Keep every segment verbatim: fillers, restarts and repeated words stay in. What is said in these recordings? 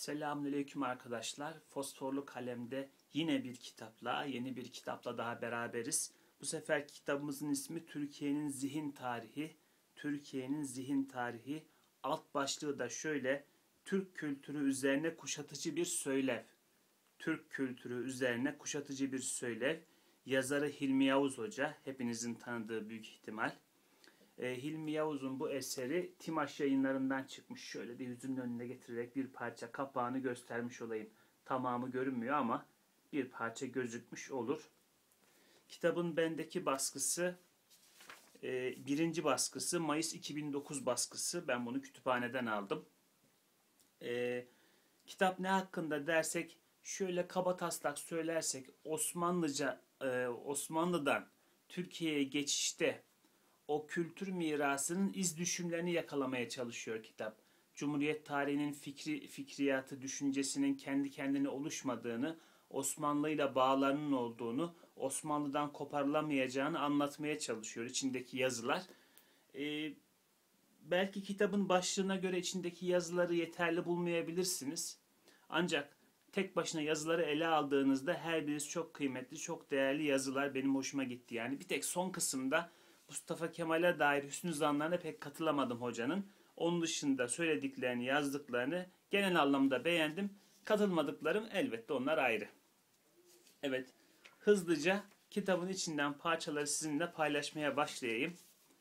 Selamünaleyküm arkadaşlar. Fosforlu Kalem'de yine bir kitapla, yeni bir kitapla daha beraberiz. Bu sefer kitabımızın ismi Türkiye'nin Zihin Tarihi. Türkiye'nin Zihin Tarihi. Alt başlığı da şöyle: Türk kültürü üzerine kuşatıcı bir söylev. Türk kültürü üzerine kuşatıcı bir söylev. Yazarı Hilmi Yavuz Hoca, hepinizin tanıdığı büyük ihtimal. E, Hilmi Yavuz'un bu eseri Timaş Yayınları'ndan çıkmış. Şöyle de yüzümün önüne getirerek bir parça kapağını göstermiş olayım. Tamamı görünmüyor ama bir parça gözükmüş olur. Kitabın bendeki baskısı, e, birinci baskısı Mayıs iki bin dokuz baskısı. Ben bunu kütüphaneden aldım. E, kitap ne hakkında dersek, şöyle kabataslak söylersek, Osmanlıca, e, Osmanlı'dan Türkiye'ye geçişte o kültür mirasının iz düşümlerini yakalamaya çalışıyor kitap. Cumhuriyet tarihinin fikri, fikriyatı, düşüncesinin kendi kendine oluşmadığını, Osmanlı'yla bağlarının olduğunu, Osmanlı'dan koparılamayacağını anlatmaya çalışıyor içindeki yazılar. Ee, belki kitabın başlığına göre içindeki yazıları yeterli bulmayabilirsiniz. Ancak tek başına yazıları ele aldığınızda her birisi çok kıymetli, çok değerli yazılar, benim hoşuma gitti. Yani bir tek son kısımda Mustafa Kemal'e dair hüsnü zanlarına pek katılamadım hocanın. Onun dışında söylediklerini, yazdıklarını genel anlamda beğendim. Katılmadıklarım elbette, onlar ayrı. Evet, hızlıca kitabın içinden parçaları sizinle paylaşmaya başlayayım.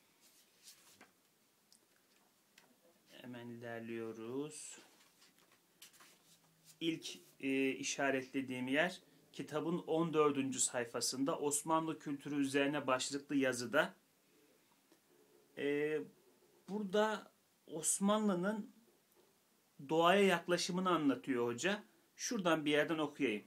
Hemen ilerliyoruz. İlk e, işaretlediğim yer kitabın on dördüncü sayfasında Osmanlı kültürü üzerine başlıklı yazıda. Ee, burada Osmanlı'nın doğaya yaklaşımını anlatıyor hoca. Şuradan bir yerden okuyayım.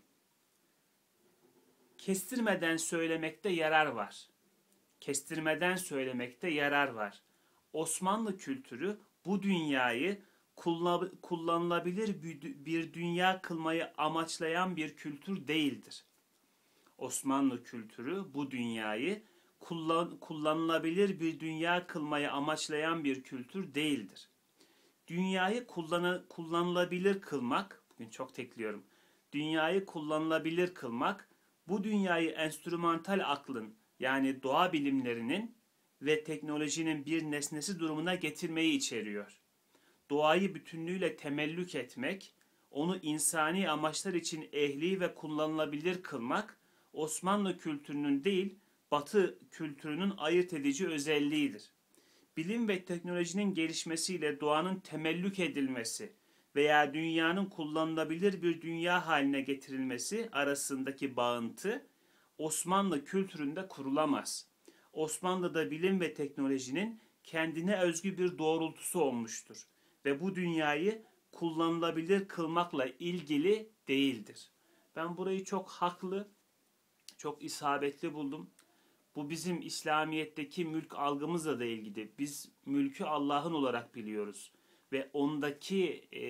Kestirmeden söylemekte yarar var. Kestirmeden söylemekte yarar var. Osmanlı kültürü bu dünyayı kullanılabilir bir dünya kılmayı amaçlayan bir kültür değildir. Osmanlı kültürü bu dünyayı Kullan, kullanılabilir bir dünya kılmayı amaçlayan bir kültür değildir. Dünyayı kullanı, kullanılabilir kılmak, bugün çok tekliyorum, dünyayı kullanılabilir kılmak, bu dünyayı enstrümantal aklın, yani doğa bilimlerinin ve teknolojinin bir nesnesi durumuna getirmeyi içeriyor. Doğayı bütünlüğüyle temellük etmek, onu insani amaçlar için ehli ve kullanılabilir kılmak, Osmanlı kültürünün değil, Batı kültürünün ayırt edici özelliğidir. Bilim ve teknolojinin gelişmesiyle doğanın temellük edilmesi veya dünyanın kullanılabilir bir dünya haline getirilmesi arasındaki bağıntı Osmanlı kültüründe kurulamaz. Osmanlı'da bilim ve teknolojinin kendine özgü bir doğrultusu olmuştur ve bu dünyayı kullanılabilir kılmakla ilgili değildir. Ben burayı çok haklı, çok isabetli buldum. Bu bizim İslamiyet'teki mülk algımızla da ilgili. Biz mülkü Allah'ın olarak biliyoruz. Ve ondaki e,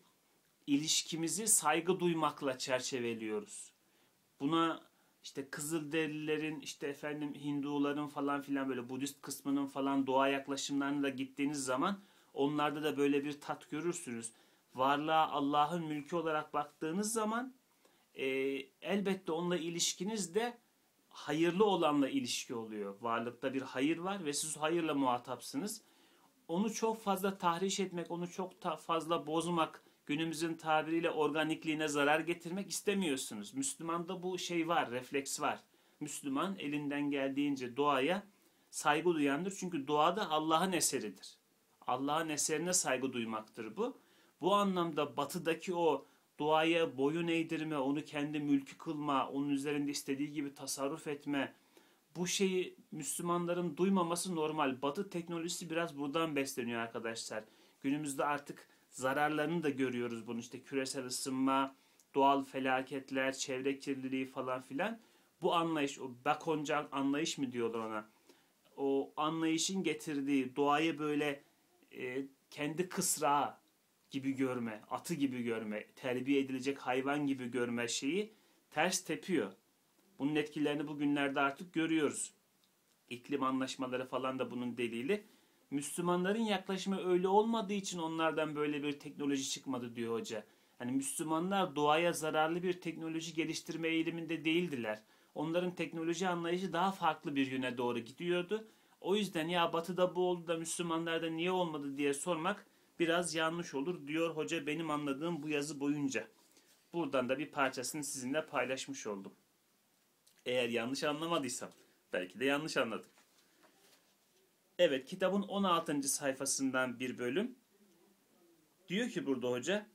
ilişkimizi saygı duymakla çerçeveliyoruz. Buna işte Kızılderililerin, işte efendim Hinduların falan filan, böyle Budist kısmının falan doğa yaklaşımlarına da gittiğiniz zaman onlarda da böyle bir tat görürsünüz. Varlığa Allah'ın mülkü olarak baktığınız zaman e, elbette onunla ilişkiniz de hayırlı olanla ilişki oluyor. Varlıkta bir hayır var ve siz hayırla muhatapsınız. Onu çok fazla tahriş etmek, onu çok fazla bozmak, günümüzün tabiriyle organikliğine zarar getirmek istemiyorsunuz. Müslümanda bu şey var, refleks var. Müslüman elinden geldiğince doğaya saygı duyandır. Çünkü doğa da Allah'ın eseridir. Allah'ın eserine saygı duymaktır bu. Bu anlamda batıdaki o doğaya boyun eğdirme, onu kendi mülkü kılma, onun üzerinde istediği gibi tasarruf etme, bu şeyi Müslümanların duymaması normal. Batı teknolojisi biraz buradan besleniyor arkadaşlar. Günümüzde artık zararlarını da görüyoruz bunun. İşte küresel ısınma, doğal felaketler, çevre kirliliği falan filan. Bu anlayış, o Bakoncan anlayış mı diyorlar ona? O anlayışın getirdiği doğayı böyle e, kendi kısrağı gibi görme, atı gibi görme, terbiye edilecek hayvan gibi görme şeyi ters tepiyor. Bunun etkilerini bugünlerde artık görüyoruz. İklim anlaşmaları falan da bunun delili. Müslümanların yaklaşımı öyle olmadığı için onlardan böyle bir teknoloji çıkmadı diyor hoca. Yani Müslümanlar doğaya zararlı bir teknoloji geliştirme eğiliminde değildiler. Onların teknoloji anlayışı daha farklı bir yöne doğru gidiyordu. O yüzden ya Batı'da bu oldu da Müslümanlarda niye olmadı diye sormak biraz yanlış olur diyor hoca benim anladığım bu yazı boyunca. Buradan da bir parçasını sizinle paylaşmış oldum. Eğer yanlış anlamadıysam. Belki de yanlış anladım. Evet, kitabın on altıncı sayfasından bir bölüm. Diyor ki burada hoca,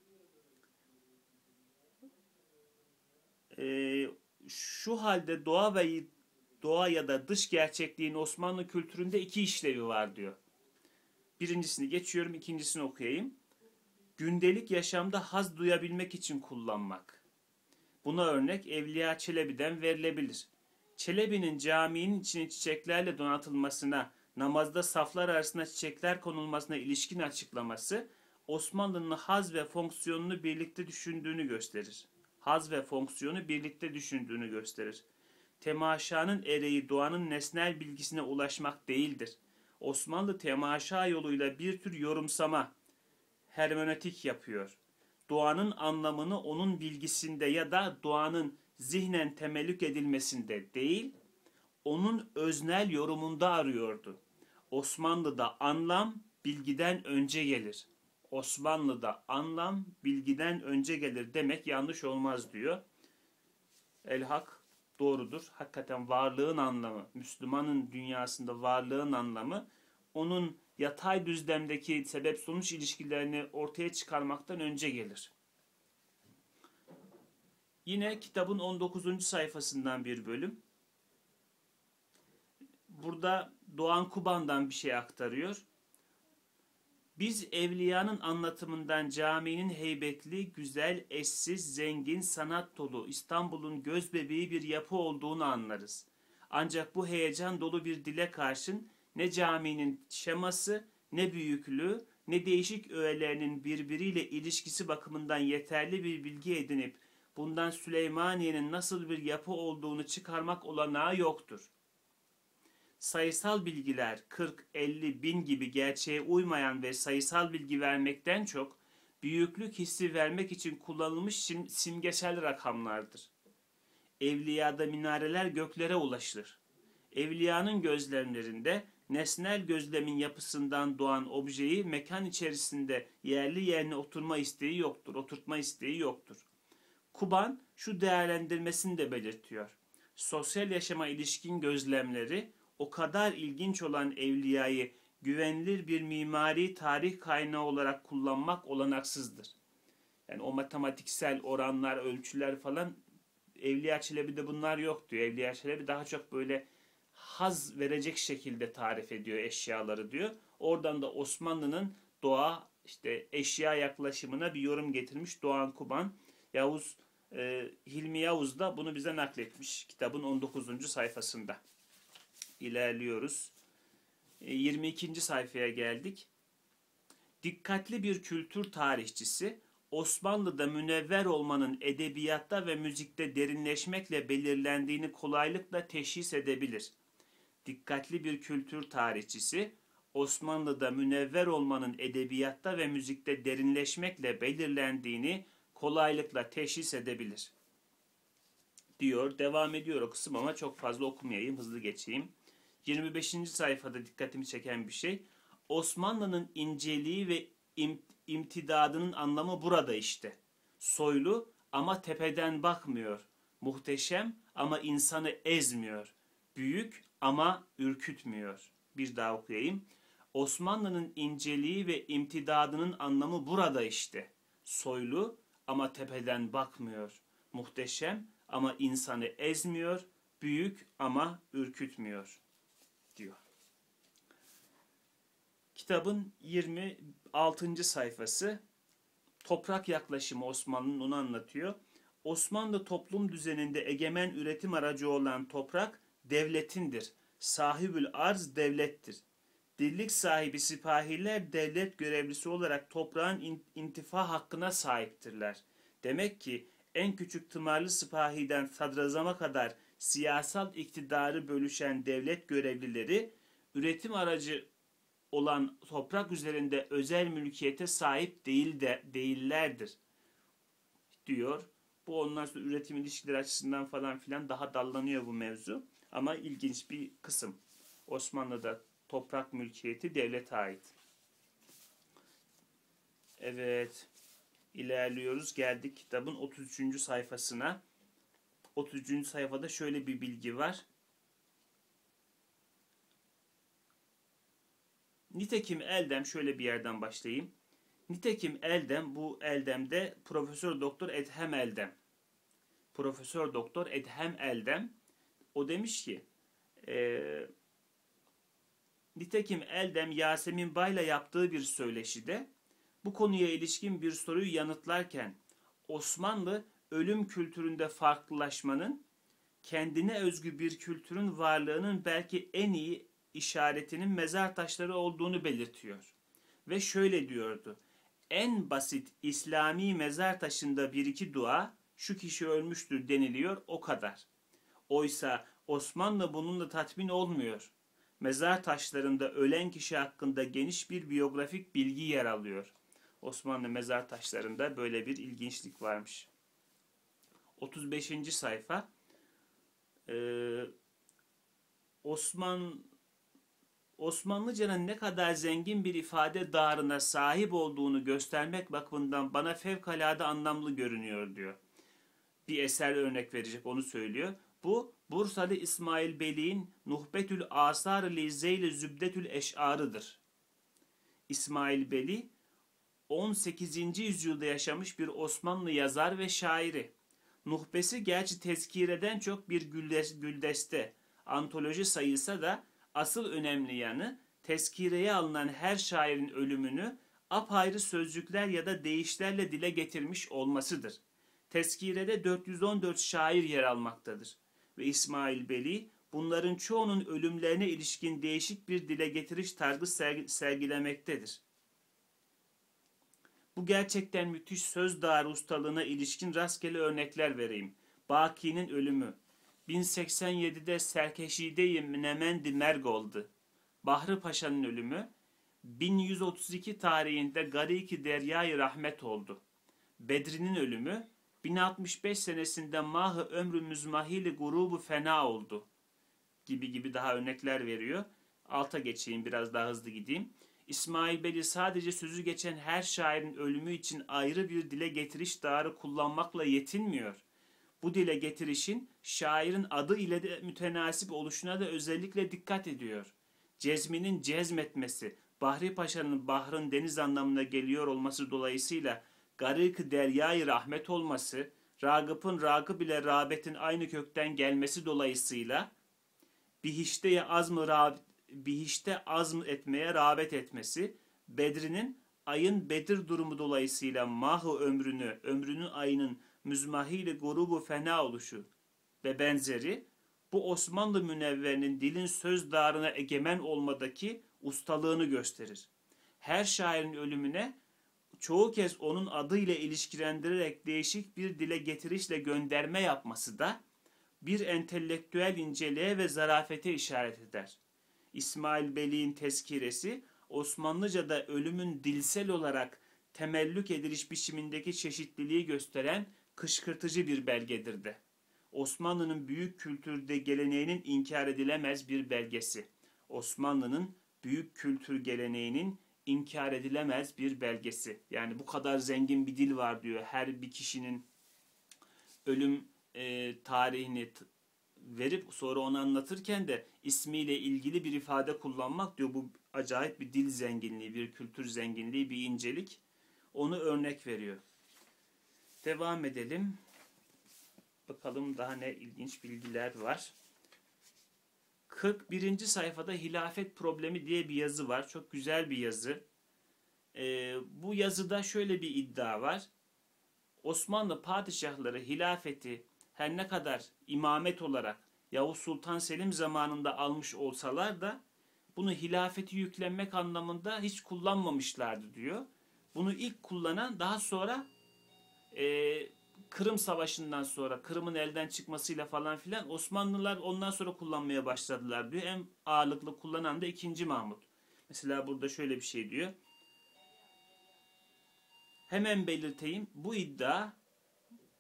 e, şu halde doğa ve doğa ya da dış gerçekliğin Osmanlı kültüründe iki işlevi var diyor. Birincisini geçiyorum, ikincisini okuyayım. Gündelik yaşamda haz duyabilmek için kullanmak. Buna örnek Evliya Çelebi'den verilebilir. Çelebi'nin caminin içine çiçeklerle donatılmasına, namazda saflar arasında çiçekler konulmasına ilişkin açıklaması, Osmanlı'nın haz ve fonksiyonunu birlikte düşündüğünü gösterir. Haz ve fonksiyonu birlikte düşündüğünü gösterir. Temaşanın ereği doğanın nesnel bilgisine ulaşmak değildir. Osmanlı temaşa yoluyla bir tür yorumsama, hermenötik yapıyor. Doğanın anlamını onun bilgisinde ya da doğanın zihnen temellük edilmesinde değil, onun öznel yorumunda arıyordu. Osmanlı'da anlam bilgiden önce gelir. Osmanlı'da anlam bilgiden önce gelir demek yanlış olmaz diyor. El-Hak doğrudur. Hakikaten varlığın anlamı, Müslümanın dünyasında varlığın anlamı, onun yatay düzlemdeki sebep-sonuç ilişkilerini ortaya çıkarmaktan önce gelir. Yine kitabın on dokuzuncu sayfasından bir bölüm. Burada Doğan Kuban'dan bir şey aktarıyor. Biz evliyanın anlatımından caminin heybetli, güzel, eşsiz, zengin, sanat dolu, İstanbul'un gözbebeği bir yapı olduğunu anlarız. Ancak bu heyecan dolu bir dile karşın ne caminin şeması, ne büyüklüğü, ne değişik öğelerinin birbiriyle ilişkisi bakımından yeterli bir bilgi edinip bundan Süleymaniye'nin nasıl bir yapı olduğunu çıkarmak olanağı yoktur. Sayısal bilgiler kırk, elli, bin gibi gerçeğe uymayan ve sayısal bilgi vermekten çok büyüklük hissi vermek için kullanılmış sim simgesel rakamlardır. Evliyada minareler göklere ulaşılır. Evliyanın gözlemlerinde nesnel gözlemin yapısından doğan objeyi mekan içerisinde yerli yerine oturma isteği yoktur, oturtma isteği yoktur. Kuban şu değerlendirmesini de belirtiyor. Sosyal yaşama ilişkin gözlemleri o kadar ilginç olan evliyayı güvenilir bir mimari tarih kaynağı olarak kullanmak olanaksızdır. Yani o matematiksel oranlar, ölçüler falan Evliya Çelebi'de bunlar yok diyor. Evliya Çelebi daha çok böyle haz verecek şekilde tarif ediyor eşyaları diyor. Oradan da Osmanlı'nın doğa işte eşya yaklaşımına bir yorum getirmiş Doğan Kuban. Yavuz e, Hilmi Yavuz da bunu bize nakletmiş kitabın on dokuzuncu sayfasında. İlerliyoruz. E, yirmi ikinci sayfaya geldik. Dikkatli bir kültür tarihçisi Osmanlı'da münevver olmanın edebiyatta ve müzikte derinleşmekle belirlendiğini kolaylıkla teşhis edebilir. Dikkatli bir kültür tarihçisi Osmanlı'da münevver olmanın edebiyatta ve müzikte derinleşmekle belirlendiğini kolaylıkla teşhis edebilir. Diyor, devam ediyor o kısım ama çok fazla okumayayım, hızlı geçeyim. yirmi beşinci sayfada dikkatimi çeken bir şey. Osmanlı'nın inceliği ve im imtidadının anlamı burada işte. Soylu ama tepeden bakmıyor. Muhteşem ama insanı ezmiyor. Büyük ama ürkütmüyor. Bir daha okuyayım. Osmanlı'nın inceliği ve imtidadının anlamı burada işte. Soylu ama tepeden bakmıyor. Muhteşem ama insanı ezmiyor. Büyük ama ürkütmüyor diyor. Kitabın yirmi altıncı sayfası toprak yaklaşımı Osmanlı'nın onu anlatıyor. Osmanlı toplum düzeninde egemen üretim aracı olan toprak devletindir. Sahibül arz devlettir. Dirlik sahibi sipahiler devlet görevlisi olarak toprağın intifa hakkına sahiptirler. Demek ki en küçük tımarlı sipahiden sadrazama kadar siyasal iktidarı bölüşen devlet görevlileri üretim aracı olan toprak üzerinde özel mülkiyete sahip değil de değillerdir. diyor. Bu ondan sonra üretim ilişkileri açısından falan filan daha dallanıyor bu mevzu. Ama ilginç bir kısım. Osmanlı'da toprak mülkiyeti devlete ait. Evet. İlerliyoruz. Geldik kitabın otuz üçüncü sayfasına. otuz üçüncü sayfada şöyle bir bilgi var. Nitekim Eldem, şöyle bir yerden başlayayım. Nitekim Eldem, bu Eldem'de Profesör Doktor Edhem Eldem. Profesör Doktor Edhem Eldem. O demiş ki e, nitekim Eldem Yasemin Bay'la yaptığı bir söyleşide bu konuya ilişkin bir soruyu yanıtlarken Osmanlı ölüm kültüründe farklılaşmanın kendine özgü bir kültürün varlığının belki en iyi işaretinin mezar taşları olduğunu belirtiyor. Ve şöyle diyordu. En basit İslami mezar taşında bir iki dua şu kişi ölmüştür deniliyor, o kadar. Oysa Osmanlı bununla tatmin olmuyor. Mezar taşlarında ölen kişi hakkında geniş bir biyografik bilgi yer alıyor. Osmanlı mezar taşlarında böyle bir ilginçlik varmış. otuz beşinci sayfa. Ee, Osman Osmanlıcanın ne kadar zengin bir ifade dağarına sahip olduğunu göstermek bakımından bana fevkalade anlamlı görünüyor diyor. Bir eser örnek verecek, onu söylüyor. Bu Bursalı İsmail Beyliğin Nuhbetül Asar-ı Lizeyl Zübdetül Eş'arıdır. İsmail Beyli on sekizinci yüzyılda yaşamış bir Osmanlı yazar ve şairi. Nuhbesi gerçi tezkireden çok bir güldeste, antoloji sayılsa da asıl önemli yanı tezkireye alınan her şairin ölümünü apayrı sözcükler ya da deyişlerle dile getirmiş olmasıdır. Tezkirede dört yüz on dört şair yer almaktadır ve İsmail Beyli bunların çoğunun ölümlerine ilişkin değişik bir dile getiriş tarzı sergilemektedir. Bu gerçekten müthiş söz dağarı ustalığına ilişkin rastgele örnekler vereyim. Baki'nin ölümü. bin seksen yedide Serkeşide-i Nemendi Merg oldu. Bahri Paşa'nın ölümü. bin yüz otuz iki tarihinde Gariki Deryai Rahmet oldu. Bedri'nin ölümü. bin altmış beş senesinde Mah-ı Ömrü Müzmahili Gurubu Fena oldu. Gibi gibi daha örnekler veriyor. Alta geçeyim, biraz daha hızlı gideyim. İsmail Beyli sadece sözü geçen her şairin ölümü için ayrı bir dile getiriş dağarı kullanmakla yetinmiyor. Bu dile getirişin şairin adı ile de mütenasip oluşuna da özellikle dikkat ediyor. Cezminin cezmetmesi, Bahri Paşa'nın bahrın deniz anlamına geliyor olması dolayısıyla Garık-ı Deryai Rahmet olması, Ragıp'ın Ragıp ile Rağbet'in aynı kökten gelmesi dolayısıyla bihişte azmı rağbet bihişte azm etmeye rağbet etmesi, Bedri'nin ayın Bedir durumu dolayısıyla mahı ömrünü, ömrünün ayının müzmahiyle gurubu fena oluşu ve benzeri, bu Osmanlı münevverinin dilin söz dağarına egemen olmadaki ustalığını gösterir. Her şairin ölümüne çoğu kez onun adıyla ilişkilendirerek değişik bir dile getirişle gönderme yapması da bir entelektüel inceliğe ve zarafete işaret eder. İsmail Beyliğin tezkiresi, Osmanlıca'da ölümün dilsel olarak temellük ediliş biçimindeki çeşitliliği gösteren kışkırtıcı bir belgedir de. Osmanlı'nın büyük kültürde geleneğinin inkar edilemez bir belgesi. Osmanlı'nın büyük kültür geleneğinin inkar edilemez bir belgesi. Yani bu kadar zengin bir dil var diyor. Her bir kişinin ölüm e, tarihini verip sonra onu anlatırken de ismiyle ilgili bir ifade kullanmak diyor. Bu acayip bir dil zenginliği, bir kültür zenginliği, bir incelik. Onu örnek veriyor. Devam edelim. Bakalım daha ne ilginç bilgiler var. kırk birinci sayfada hilafet problemi diye bir yazı var. Çok güzel bir yazı. Ee, bu yazıda şöyle bir iddia var. Osmanlı padişahları hilafeti her ne kadar imamet olarak Yavuz Sultan Selim zamanında almış olsalar da bunu hilafeti yüklenmek anlamında hiç kullanmamışlardı diyor. Bunu ilk kullanan daha sonra e, Kırım Savaşı'ndan sonra, Kırım'ın elden çıkmasıyla falan filan Osmanlılar ondan sonra kullanmaya başladılar diyor. En ağırlıklı kullanan da ikinci Mahmut. Mesela burada şöyle bir şey diyor. Hemen belirteyim, bu iddia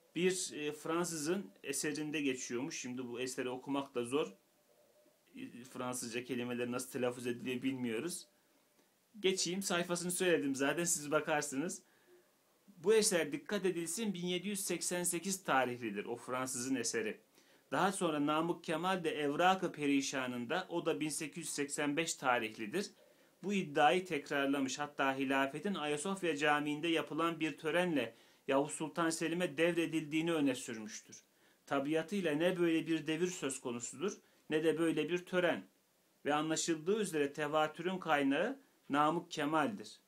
Bir e, Fransızın eserinde geçiyormuş. Şimdi bu eseri okumak da zor. E, Fransızca kelimeleri nasıl telaffuz ediliyor bilmiyoruz. Geçeyim, sayfasını söyledim zaten, siz bakarsınız. Bu eser dikkat edilsin bin yedi yüz seksen sekiz tarihlidir, o Fransızın eseri. Daha sonra Namık Kemal de Evrak-ı Perişan'ında, o da bin sekiz yüz seksen beş tarihlidir. Bu iddiayı tekrarlamış. Hatta hilafetin Ayasofya Camii'nde yapılan bir törenle Yavuz Sultan Selim'e devredildiğini öne sürmüştür. Tabiatıyla ne böyle bir devir söz konusudur ne de böyle bir tören. Ve anlaşıldığı üzere tevatürün kaynağı Namık Kemal'dir.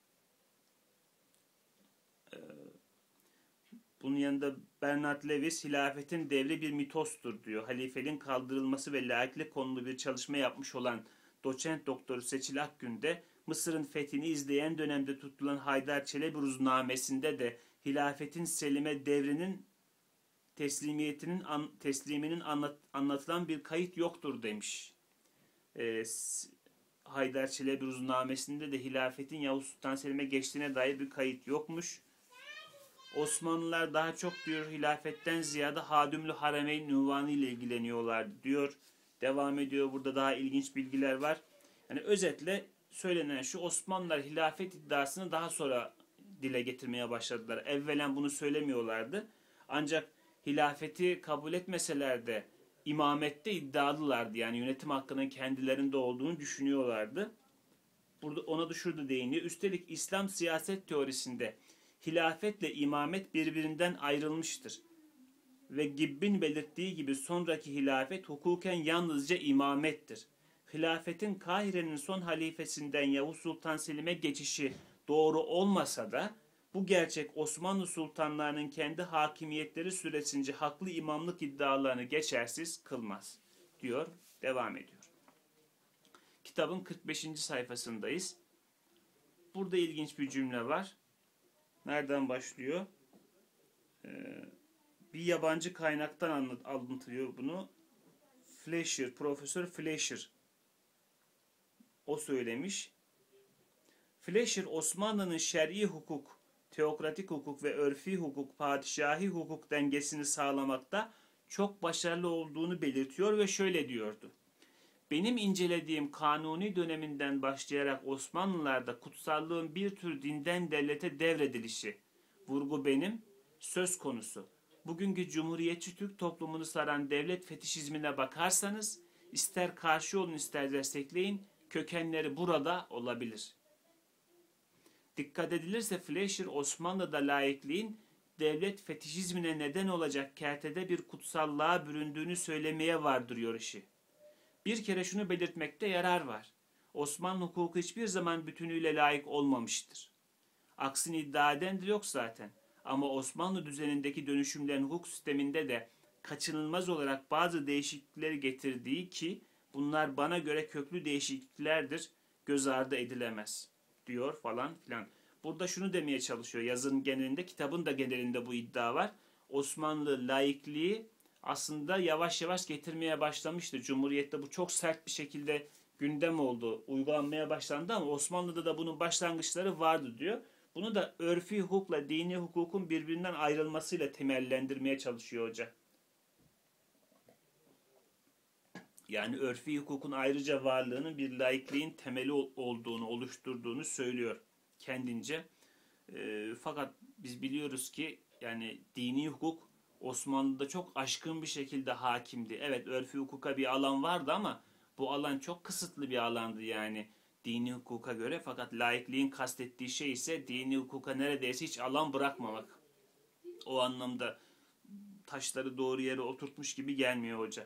Bunun yanında Bernard Lewis, hilafetin devri bir mitostur diyor. Halifeliğin kaldırılması ve laiklik konulu bir çalışma yapmış olan doçent doktoru Seçil Akgün de Mısır'ın fethini izleyen dönemde tutulan Haydar Çelebi ruznamesinde de hilafetin Selim'e devrinin teslimiyetinin an, tesliminin anlat, anlatılan bir kayıt yoktur demiş. Ee, Haydar Çelebi ruznamesinde de hilafetin Yavuz Sultan Selim'e geçtiğine dair bir kayıt yokmuş. Osmanlılar daha çok diyor hilafetten ziyade Hadimli Harameyn ünvanı ile ilgileniyorlardı diyor. Devam ediyor. Burada daha ilginç bilgiler var. Yani özetle söylenen şu: Osmanlılar hilafet iddiasını daha sonra dile getirmeye başladılar. Evvelen bunu söylemiyorlardı. Ancak hilafeti kabul etmeseler de imamette iddialılardı. Yani yönetim hakkının kendilerinde olduğunu düşünüyorlardı. Burada ona da şurada değiniyor. Üstelik İslam siyaset teorisinde hilafetle imamet birbirinden ayrılmıştır. Ve Gibb'in belirttiği gibi sonraki hilafet hukuken yalnızca imamettir. Hilafetin Kahire'nin son halifesinden Yavuz Sultan Selim'e geçişi doğru olmasa da bu gerçek Osmanlı sultanlarının kendi hakimiyetleri süresince haklı imamlık iddialarını geçersiz kılmaz diyor, devam ediyor. Kitabın kırk beşinci sayfasındayız. Burada ilginç bir cümle var. Nereden başlıyor? Ee, bir yabancı kaynaktan anlat, anlatılıyor bunu. Fleischer, Profesör Fleischer. O söylemiş. Fleischer, Osmanlı'nın şer'i hukuk, teokratik hukuk ve örfi hukuk, padişahi hukuk dengesini sağlamakta çok başarılı olduğunu belirtiyor ve şöyle diyordu. Benim incelediğim Kanuni döneminden başlayarak Osmanlılar'da kutsallığın bir tür dinden devlete devredilişi, vurgu benim, söz konusu. Bugünkü Cumhuriyetçi Türk toplumunu saran devlet fetişizmine bakarsanız, ister karşı olun ister destekleyin, kökenleri burada olabilir. Dikkat edilirse Fleischer, Osmanlı'da laikliğin devlet fetişizmine neden olacak kertede bir kutsallığa büründüğünü söylemeye vardırıyor işi. Bir kere şunu belirtmekte yarar var. Osmanlı hukuku hiçbir zaman bütünüyle layık olmamıştır. Aksini iddia eden de yok zaten. Ama Osmanlı düzenindeki dönüşümlerin hukuk sisteminde de kaçınılmaz olarak bazı değişiklikleri getirdiği ki bunlar bana göre köklü değişikliklerdir, göz ardı edilemez diyor falan filan. Burada şunu demeye çalışıyor yazının genelinde, kitabın da genelinde bu iddia var. Osmanlı laikliği aslında yavaş yavaş getirmeye başlamıştı. Cumhuriyette bu çok sert bir şekilde gündem oldu, uygulanmaya başlandı ama Osmanlı'da da bunun başlangıçları vardı diyor. Bunu da örfi hukukla dini hukukun birbirinden ayrılmasıyla temellendirmeye çalışıyor hoca. Yani örfi hukukun ayrıca varlığının bir laikliğin temeli olduğunu, oluşturduğunu söylüyor kendince. E, fakat biz biliyoruz ki yani dini hukuk Osmanlı'da çok aşkın bir şekilde hakimdi. Evet, örfi hukuka bir alan vardı ama bu alan çok kısıtlı bir alandı yani dini hukuka göre. Fakat laikliğin kastettiği şey ise dini hukuka neredeyse hiç alan bırakmamak. O anlamda taşları doğru yere oturtmuş gibi gelmiyor hoca.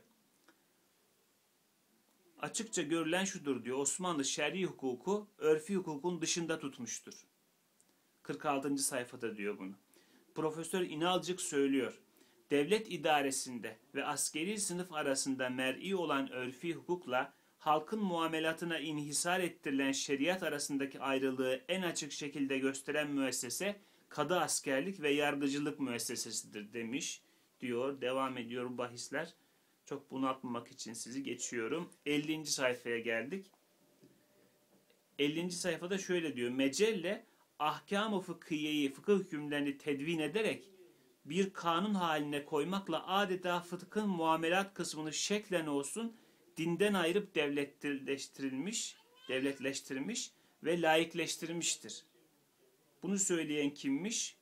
Açıkça görülen şudur diyor. Osmanlı şer'i hukuku örfi hukukun dışında tutmuştur. kırk altıncı sayfada diyor bunu. Profesör İnalcık söylüyor. Devlet idaresinde ve askeri sınıf arasında mer'i olan örfi hukukla halkın muamelatına inhisar ettirilen şeriat arasındaki ayrılığı en açık şekilde gösteren müessese kadı askerlik ve yargıcılık müessesesidir demiş diyor. Devam ediyor bu bahisler. Çok bunaltmamak için sizi geçiyorum. ellinci sayfaya geldik. ellinci sayfada şöyle diyor. Mecelle ahkam-ı fıkhiyeyi, fıkıh hükümlerini tedvin ederek bir kanun haline koymakla adeta fıkhın muamelat kısmını şeklen olsun dinden ayırıp devletleştirilmiş, devletleştirmiş ve laikleştirmiştir. Bunu söyleyen kimmiş?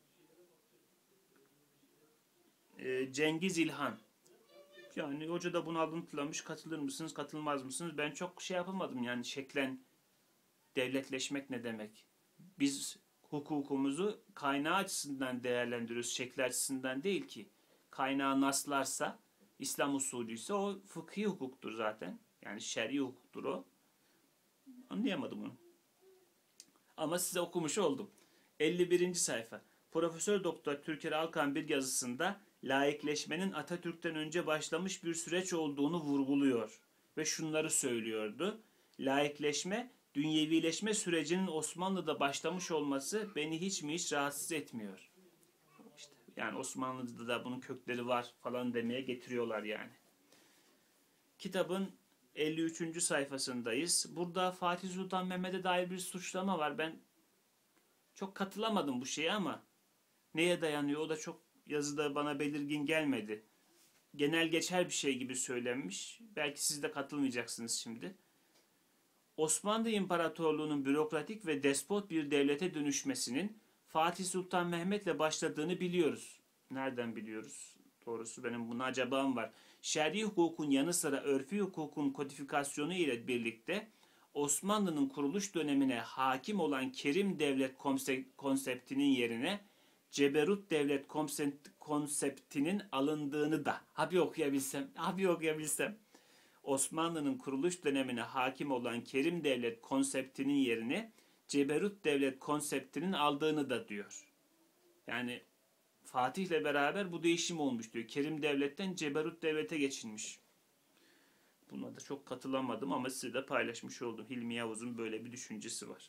Ee, Cengiz İlhan. Yani hoca da bunu alıntılamış. Katılır mısınız, katılmaz mısınız? Ben çok şey yapamadım yani şeklen devletleşmek ne demek? Biz hukukumuzu kaynağı açısından değerlendiriyoruz. Şekli açısından değil ki. Kaynağı naslarsa, İslam usulüyse o fıkhi hukuktur zaten. Yani şer'i hukuktur o. Anlayamadım onu. Ama size okumuş oldum. elli birinci sayfa. Profesör Doktor Türker Alkan bir yazısında laikleşmenin Atatürk'ten önce başlamış bir süreç olduğunu vurguluyor. Ve şunları söylüyordu. Laikleşme, dünyevileşme sürecinin Osmanlı'da başlamış olması beni hiç mi hiç rahatsız etmiyor. İşte, yani Osmanlı'da da bunun kökleri var falan demeye getiriyorlar yani. Kitabın elli üçüncü sayfasındayız. Burada Fatih Sultan Mehmet'e dair bir suçlama var. Ben çok katılamadım bu şeye ama neye dayanıyor o da çok yazıda bana belirgin gelmedi. Genel geçer bir şey gibi söylenmiş. Belki siz de katılmayacaksınız şimdi. Osmanlı İmparatorluğu'nun bürokratik ve despot bir devlete dönüşmesinin Fatih Sultan Mehmet'le başladığını biliyoruz. Nereden biliyoruz? Doğrusu benim buna acabam var. Şer'i hukukun yanı sıra örfi hukukun kodifikasyonu ile birlikte Osmanlı'nın kuruluş dönemine hakim olan Kerim Devlet konseptinin yerine Ceberut Devlet konseptinin alındığını da abi okuyabilsem, abi okuyabilsem Osmanlı'nın kuruluş dönemine hakim olan Kerim Devlet konseptinin yerine Ceberut Devlet konseptinin aldığını da diyor. Yani Fatih'le beraber bu değişim olmuş diyor. Kerim Devlet'ten Ceberut Devlet'e geçilmiş. Buna da çok katılamadım ama size de paylaşmış oldum. Hilmi Yavuz'un böyle bir düşüncesi var.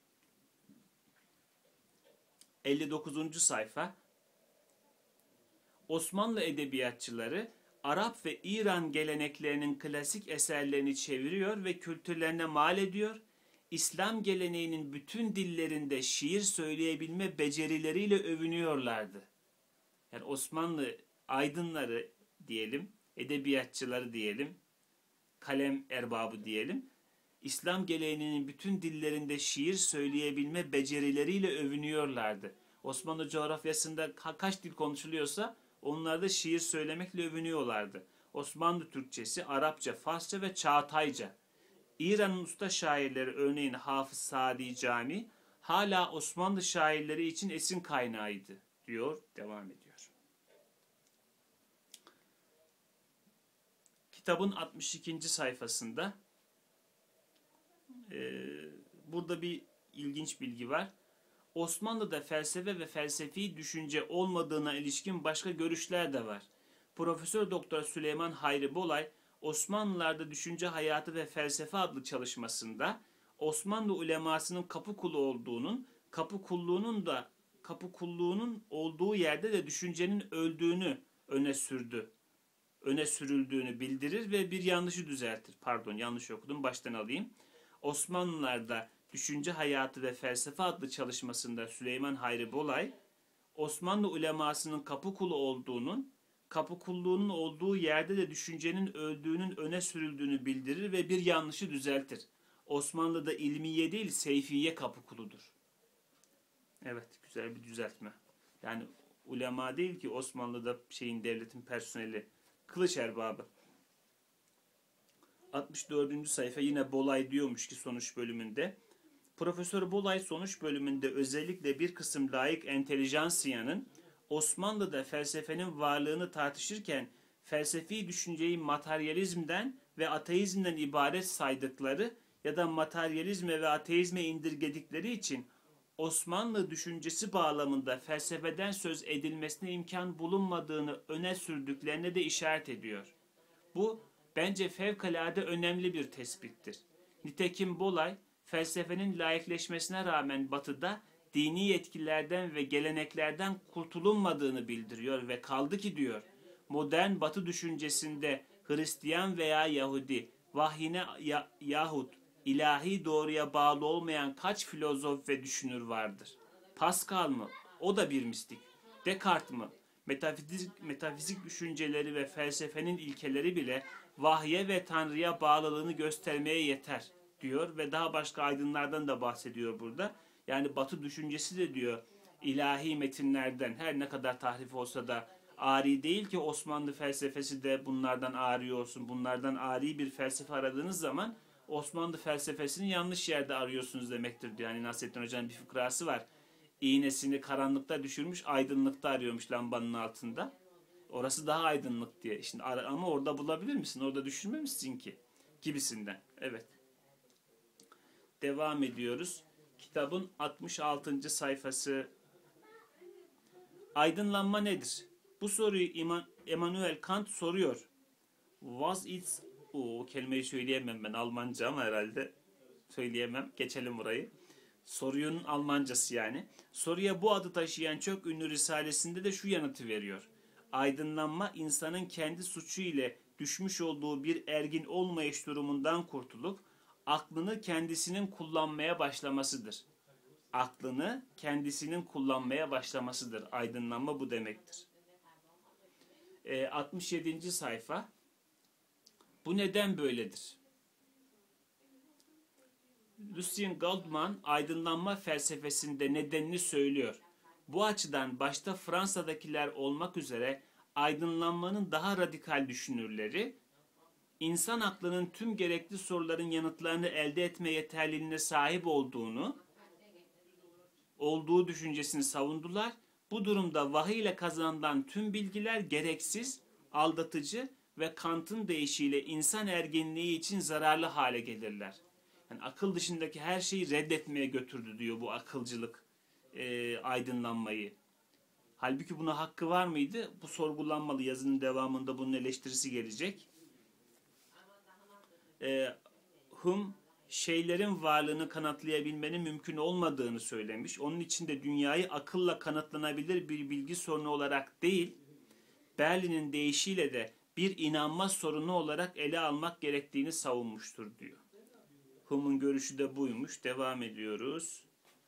elli dokuzuncu sayfa. Osmanlı edebiyatçıları Arap ve İran geleneklerinin klasik eserlerini çeviriyor ve kültürlerine mal ediyor. İslam geleneğinin bütün dillerinde şiir söyleyebilme becerileriyle övünüyorlardı. Yani Osmanlı aydınları diyelim, edebiyatçıları diyelim, kalem erbabı diyelim. İslam geleneğinin bütün dillerinde şiir söyleyebilme becerileriyle övünüyorlardı. Osmanlı coğrafyasında ka- kaç dil konuşuluyorsa onlar da şiir söylemekle övünüyorlardı. Osmanlı Türkçesi, Arapça, Farsça ve Çağatayca. İran'ın usta şairleri örneğin Hafız Sadi Cami hala Osmanlı şairleri için esin kaynağıydı diyor, devam ediyor. Kitabın altmış ikinci sayfasında e, burada bir ilginç bilgi var. Osmanlı'da felsefe ve felsefi düşünce olmadığına ilişkin başka görüşler de var. Profesör Doktor Süleyman Hayri Bolay, Osmanlılarda Düşünce Hayatı ve Felsefe adlı çalışmasında Osmanlı ulemasının kapı kulu olduğunun, kapı kulluğunun da kapı kulluğunun olduğu yerde de düşüncenin öldüğünü öne sürdü. Öne sürüldüğünü bildirir ve bir yanlışı düzeltir. Pardon, yanlış okudum. Baştan alayım. Osmanlılarda Düşünce Hayatı ve Felsefe adlı çalışmasında Süleyman Hayri Bolay, Osmanlı ulemasının kapı kulu olduğunun, kapı kulluğunun olduğu yerde de düşüncenin öldüğünün öne sürüldüğünü bildirir ve bir yanlışı düzeltir. Osmanlı'da ilmiye değil, seyfiye kapı kuludur. Evet, güzel bir düzeltme. Yani ulema değil ki Osmanlı'da şeyin devletin personeli, kılıç erbabı. altmış dördüncü sayfa yine Bolay diyormuş ki sonuç bölümünde. Profesör Bolay sonuç bölümünde özellikle bir kısım laik entelijansiyanın Osmanlı'da felsefenin varlığını tartışırken felsefi düşünceyi materyalizmden ve ateizmden ibaret saydıkları ya da materyalizme ve ateizme indirgedikleri için Osmanlı düşüncesi bağlamında felsefeden söz edilmesine imkan bulunmadığını öne sürdüklerine de işaret ediyor. Bu bence fevkalade önemli bir tespittir. Nitekim Bolay, felsefenin laikleşmesine rağmen Batı'da dini yetkilerden ve geleneklerden kurtulunmadığını bildiriyor ve kaldı ki diyor, modern Batı düşüncesinde Hristiyan veya Yahudi, vahyine ya, yahut ilahi doğruya bağlı olmayan kaç filozof ve düşünür vardır? Pascal mı? O da bir mistik. Descartes mı? Metafizik, metafizik düşünceleri ve felsefenin ilkeleri bile vahye ve Tanrı'ya bağlılığını göstermeye yeter diyor ve daha başka aydınlardan da bahsediyor burada. Yani Batı düşüncesi de diyor ilahi metinlerden her ne kadar tahrif olsa da ari değil ki Osmanlı felsefesi de bunlardan ari olsun. Bunlardan ari bir felsefe aradığınız zaman Osmanlı felsefesini yanlış yerde arıyorsunuz demektir diyor. Yani Nasrettin Hoca'nın bir fıkrası var. İğnesini karanlıkta düşürmüş, aydınlıkta arıyormuş lambanın altında. Orası daha aydınlık diye. Şimdi ama orada bulabilir misin? Orada düşürmemişsin ki. Gibisinden. Evet. Devam ediyoruz. Kitabın altmış altıncı sayfası. Aydınlanma nedir? Bu soruyu Immanuel Kant soruyor. Was it... O kelimeyi söyleyemem ben Almanca ama herhalde söyleyemem. Geçelim burayı. Sorunun Almancası yani. Soruya bu adı taşıyan çok ünlü risalesinde de şu yanıtı veriyor. Aydınlanma insanın kendi suçu ile düşmüş olduğu bir ergin olmayış durumundan kurtulup aklını kendisinin kullanmaya başlamasıdır. Aklını kendisinin kullanmaya başlamasıdır. Aydınlanma bu demektir. E, altmış yedinci sayfa. Bu neden böyledir? Lucien Goldman aydınlanma felsefesinde nedenini söylüyor. Bu açıdan başta Fransa'dakiler olmak üzere aydınlanmanın daha radikal düşünürleri, insan aklının tüm gerekli soruların yanıtlarını elde etme yeterliliğine sahip olduğunu, olduğu düşüncesini savundular. Bu durumda vahiy ile kazanılan tüm bilgiler gereksiz, aldatıcı ve Kant'ın deyişiyle insan ergenliği için zararlı hale gelirler. Yani akıl dışındaki her şeyi reddetmeye götürdü diyor bu akılcılık e, aydınlanmayı. Halbuki buna hakkı var mıydı? Bu sorgulanmalı. Yazının devamında bunun eleştirisi gelecek. E, Hume şeylerin varlığını kanıtlayabilmenin mümkün olmadığını söylemiş. Onun için de dünyayı akılla kanıtlanabilir bir bilgi sorunu olarak değil, Berlin'in deyişiyle de bir inanma sorunu olarak ele almak gerektiğini savunmuştur diyor. Hume'un görüşü de buymuş. Devam ediyoruz.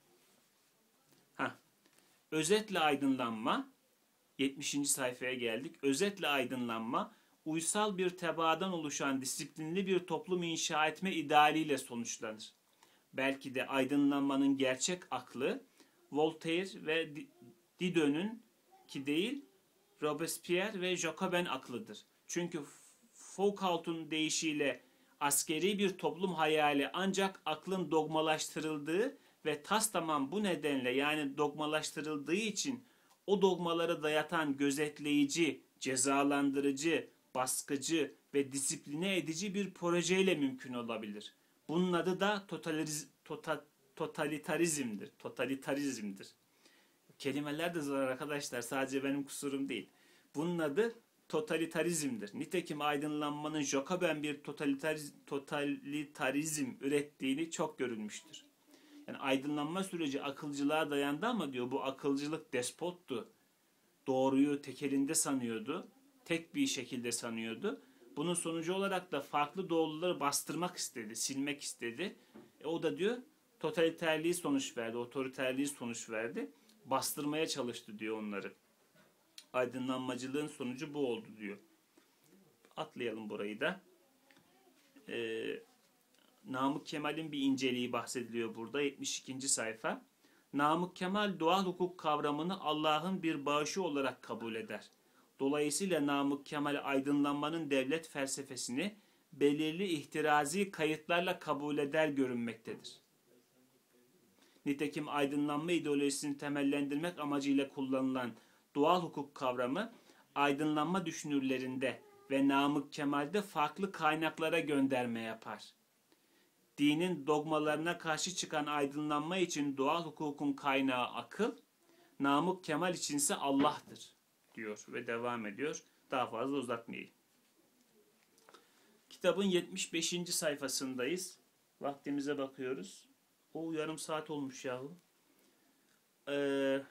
Heh. Özetle aydınlanma, yetmişinci sayfaya geldik. Özetle aydınlanma, uysal bir tebaadan oluşan disiplinli bir toplum inşa etme idealiyle sonuçlanır. Belki de aydınlanmanın gerçek aklı, Voltaire ve Diderot'un ki değil, Robespierre ve Jacobin aklıdır. Çünkü Foucault'un deyişiyle askeri bir toplum hayali ancak aklın dogmalaştırıldığı ve tastamam bu nedenle yani dogmalaştırıldığı için o dogmaları dayatan gözetleyici, cezalandırıcı, baskıcı ve disipline edici bir projeyle mümkün olabilir. Bunun adı da totaliz, tota, totalitarizmdir. Totalitarizmdir. Kelimeler de zor arkadaşlar. Sadece benim kusurum değil. Bunun adı totalitarizmdir. Nitekim aydınlanmanın Jacobin bir totalitariz, totalitarizm ürettiğini çok görülmüştür. Yani aydınlanma süreci akılcılığa dayandı ama diyor bu akılcılık despottu. Doğruyu tek elinde sanıyordu. Tek bir şekilde sanıyordu. Bunun sonucu olarak da farklı doğruları bastırmak istedi, silmek istedi. E o da diyor totaliterliği sonuç verdi, otoriterliği sonuç verdi. Bastırmaya çalıştı diyor onları. Aydınlanmacılığın sonucu bu oldu diyor. Atlayalım burayı da. Ee, Namık Kemal'in bir inceliği bahsediliyor burada. yetmiş ikinci sayfa. Namık Kemal doğal hukuk kavramını Allah'ın bir bağışı olarak kabul eder. Dolayısıyla Namık Kemal aydınlanmanın devlet felsefesini belirli ihtirazi kayıtlarla kabul eder görünmektedir. Nitekim aydınlanma ideolojisini temellendirmek amacıyla kullanılan doğal hukuk kavramı aydınlanma düşünürlerinde ve Namık Kemal'de farklı kaynaklara gönderme yapar. Dinin dogmalarına karşı çıkan aydınlanma için doğal hukukun kaynağı akıl, Namık Kemal içinse Allah'tır diyor ve devam ediyor. Daha fazla uzatmayayım. Kitabın yetmiş beşinci sayfasındayız. Vaktimize bakıyoruz. O yarım saat olmuş yahu. Ee,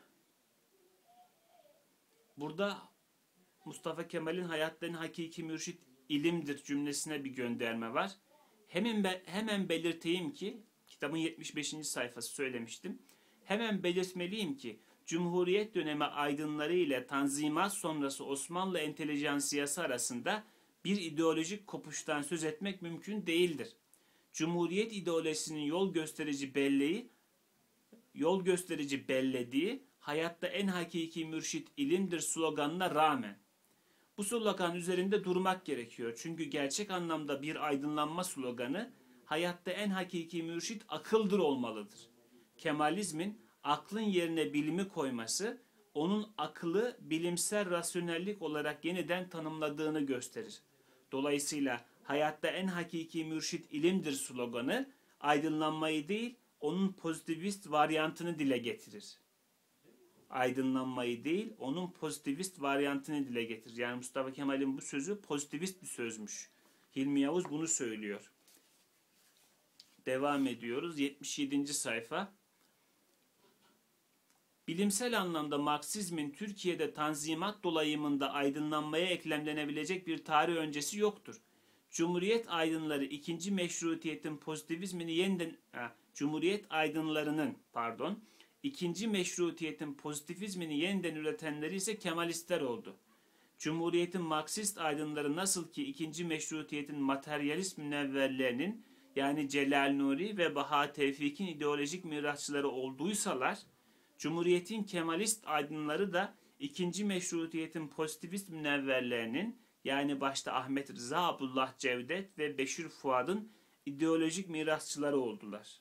burada Mustafa Kemal'in hayatların hakiki mürşit ilimdir cümlesine bir gönderme var. Hemen, be, hemen belirteyim ki, kitabın yetmiş beşinci sayfası söylemiştim. Hemen belirtmeliyim ki, Cumhuriyet dönemi aydınları ile Tanzimat sonrası Osmanlı entelijansiyası arasında bir ideolojik kopuştan söz etmek mümkün değildir. Cumhuriyet ideolojisinin yol gösterici belleği, yol gösterici bellediği hayatta en hakiki mürşit ilimdir sloganına rağmen. Bu slogan üzerinde durmak gerekiyor. Çünkü gerçek anlamda bir aydınlanma sloganı hayatta en hakiki mürşit akıldır olmalıdır. Kemalizmin aklın yerine bilimi koyması, onun akıllı bilimsel rasyonellik olarak yeniden tanımladığını gösterir. Dolayısıyla hayatta en hakiki mürşit ilimdir sloganı, aydınlanmayı değil, onun pozitivist varyantını dile getirir. Aydınlanmayı değil, onun pozitivist varyantını dile getirir. Yani Mustafa Kemal'in bu sözü pozitivist bir sözmüş. Hilmi Yavuz bunu söylüyor. Devam ediyoruz. yetmiş yedinci sayfa. Bilimsel anlamda Marksizmin Türkiye'de Tanzimat dolayımında aydınlanmaya eklemlenebilecek bir tarih öncesi yoktur. Cumhuriyet aydınları ikinci meşrutiyetin pozitivizmini yeniden ha, Cumhuriyet aydınlarının pardon ikinci meşrutiyetin pozitivizmini yeniden üretenleri ise Kemalistler oldu. Cumhuriyetin Marksist aydınları nasıl ki ikinci meşrutiyetin materyalist münevverlerinin yani Celal Nuri ve Baha Tevfik'in ideolojik mirasçıları olduysalar, Cumhuriyetin Kemalist aydınları da ikinci meşrutiyetin pozitivist münevverlerinin yani başta Ahmet Rıza, Abdullah Cevdet ve Beşir Fuad'ın ideolojik mirasçıları oldular.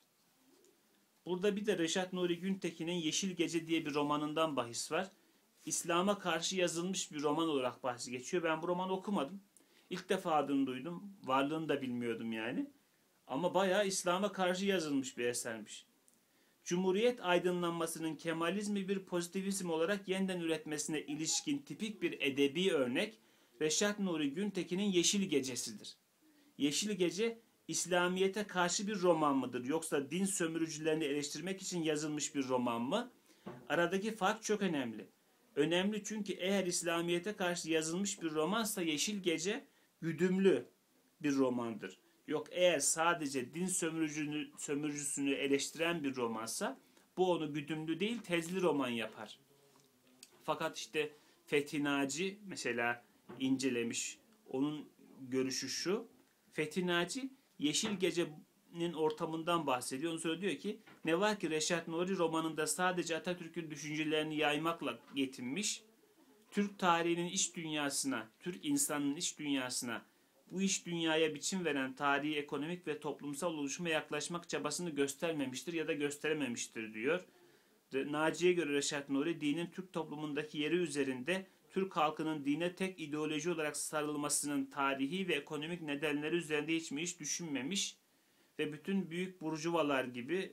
Burada bir de Reşat Nuri Güntekin'in Yeşil Gece diye bir romanından bahis var. İslam'a karşı yazılmış bir roman olarak bahsi geçiyor. Ben bu romanı okumadım. İlk defa adını duydum. Varlığını da bilmiyordum yani. Ama bayağı İslam'a karşı yazılmış bir esermiş. Cumhuriyet aydınlanmasının Kemalizmi bir pozitivizm olarak yeniden üretmesine ilişkin tipik bir edebi örnek Reşat Nuri Güntekin'in Yeşil Gecesi'dir. Yeşil Gece, İslamiyet'e karşı bir roman mıdır yoksa din sömürücülerini eleştirmek için yazılmış bir roman mı? Aradaki fark çok önemli. Önemli çünkü eğer İslamiyet'e karşı yazılmış bir romansa Yeşil Gece güdümlü bir romandır. Yok eğer sadece din sömürücünü, sömürücüsünü eleştiren bir romansa bu onu güdümlü değil tezli roman yapar. Fakat işte Fethi Naci mesela incelemiş. Onun görüşü şu. Fethi Naci Yeşil Gece'nin ortamından bahsediyor. Onu söylüyor ki ne var ki Reşat Nuri romanında sadece Atatürk'ün düşüncelerini yaymakla yetinmiş. Türk tarihinin iç dünyasına, Türk insanının iç dünyasına bu iş dünyaya biçim veren tarihi, ekonomik ve toplumsal oluşuma yaklaşmak çabasını göstermemiştir ya da gösterememiştir diyor. Naci'ye göre Reşat Nuri dinin Türk toplumundaki yeri üzerinde Türk halkının dine tek ideoloji olarak sarılmasının tarihi ve ekonomik nedenleri üzerinde hiç mi hiç düşünmemiş ve bütün büyük burjuvalar gibi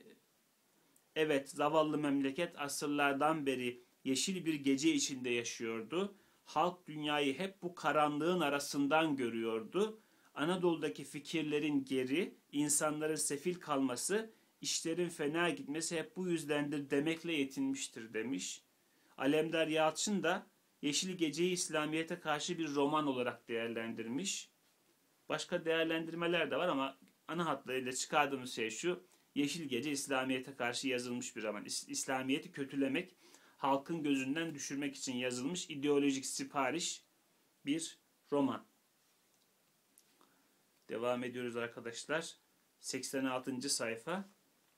evet zavallı memleket asırlardan beri yeşil bir gece içinde yaşıyordu. Halk dünyayı hep bu karanlığın arasından görüyordu. Anadolu'daki fikirlerin geri, insanların sefil kalması, işlerin fena gitmesi hep bu yüzdendir demekle yetinmiştir demiş. Alemdar Yalçın da Yeşil Gece'yi İslamiyet'e karşı bir roman olarak değerlendirmiş. Başka değerlendirmeler de var ama ana hatlarıyla çıkardığımız şey şu. Yeşil Gece İslamiyet'e karşı yazılmış bir roman. İslamiyet'i kötülemek, halkın gözünden düşürmek için yazılmış ideolojik sipariş bir roman. Devam ediyoruz arkadaşlar. seksen altıncı sayfa.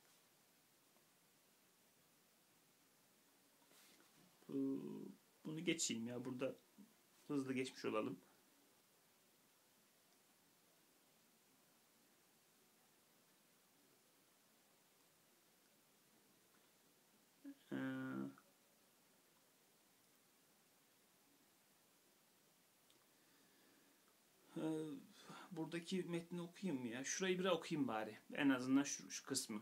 Bunu geçeyim ya. Burada hızlı geçmiş olalım. Ee, buradaki metni okuyayım mı ya? Şurayı bir okuyayım bari. En azından şu, şu kısmı.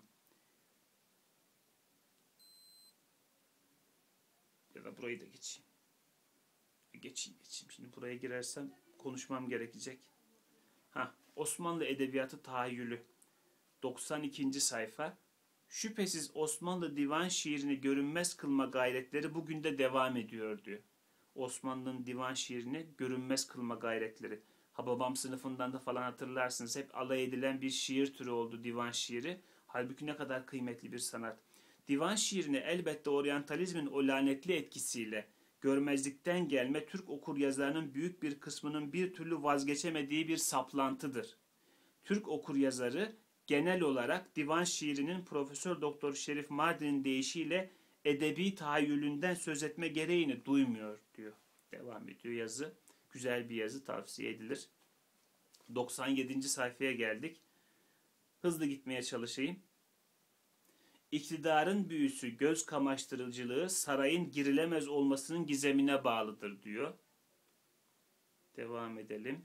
Ya da burayı da geçeyim. Geçeyim geçeyim. Şimdi buraya girersem konuşmam gerekecek. Ha, Osmanlı Edebiyatı Tahayyülü. doksan ikinci sayfa. Şüphesiz Osmanlı divan şiirini görünmez kılma gayretleri bugün de devam ediyor diyor. Osmanlı'nın divan şiirini görünmez kılma gayretleri. Hababam sınıfından da falan hatırlarsınız. Hep alay edilen bir şiir türü oldu divan şiiri. Halbuki ne kadar kıymetli bir sanat. Divan şiirini elbette oryantalizmin o lanetli etkisiyle görmezlikten gelme Türk okuryazarının büyük bir kısmının bir türlü vazgeçemediği bir saplantıdır. Türk okuryazarı genel olarak divan şiirinin Profesör Doktor Şerif Mardin'in deyişiyle edebi tahayyülünden söz etme gereğini duymuyor diyor. Devam ediyor yazı. Güzel bir yazı, tavsiye edilir. doksan yedinci sayfaya geldik. Hızlı gitmeye çalışayım. İktidarın büyüsü, göz kamaştırıcılığı sarayın girilemez olmasının gizemine bağlıdır diyor. Devam edelim.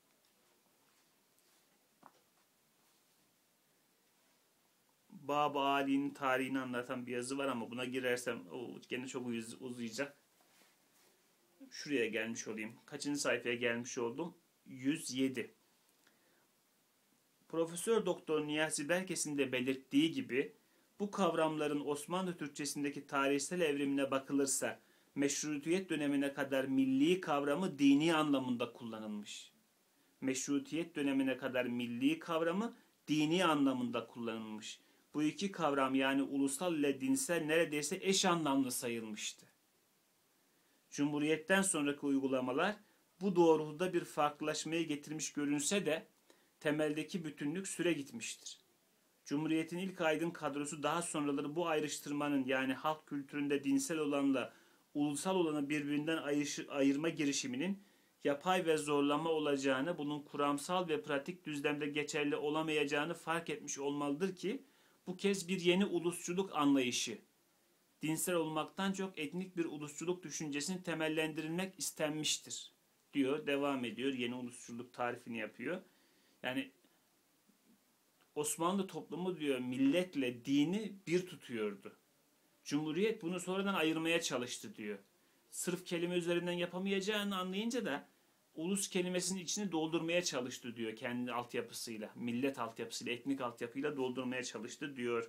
Bab-ı Ali'nin tarihini anlatan bir yazı var ama buna girersem o gene çok uzayacak. Şuraya gelmiş olayım. Kaçıncı sayfaya gelmiş oldum? yüz yedi. Profesör Doktor Niyazi Berkes'in de belirttiği gibi bu kavramların Osmanlı Türkçesindeki tarihsel evrimine bakılırsa meşrutiyet dönemine kadar milli kavramı dini anlamında kullanılmış. Meşrutiyet dönemine kadar milli kavramı dini anlamında kullanılmış. Bu iki kavram yani ulusal ile dinsel neredeyse eş anlamlı sayılmıştı. Cumhuriyetten sonraki uygulamalar bu doğrultuda bir farklılaşmayı getirmiş görünse de temeldeki bütünlük süre gitmiştir. Cumhuriyetin ilk aydın kadrosu daha sonraları bu ayrıştırmanın yani halk kültüründe dinsel olanla ulusal olanı birbirinden ayırma girişiminin yapay ve zorlama olacağını, bunun kuramsal ve pratik düzlemde geçerli olamayacağını fark etmiş olmalıdır ki bu kez bir yeni ulusçuluk anlayışı, dinsel olmaktan çok etnik bir ulusçuluk düşüncesini temellendirilmek istenmiştir diyor, devam ediyor. Yeni ulusçuluk tarifini yapıyor. Yani Osmanlı toplumu diyor milletle dini bir tutuyordu. Cumhuriyet bunu sonradan ayırmaya çalıştı diyor. Sırf kelime üzerinden yapamayacağını anlayınca da ulus kelimesinin içini doldurmaya çalıştı diyor kendi altyapısıyla, millet altyapısıyla, etnik altyapıyla doldurmaya çalıştı diyor.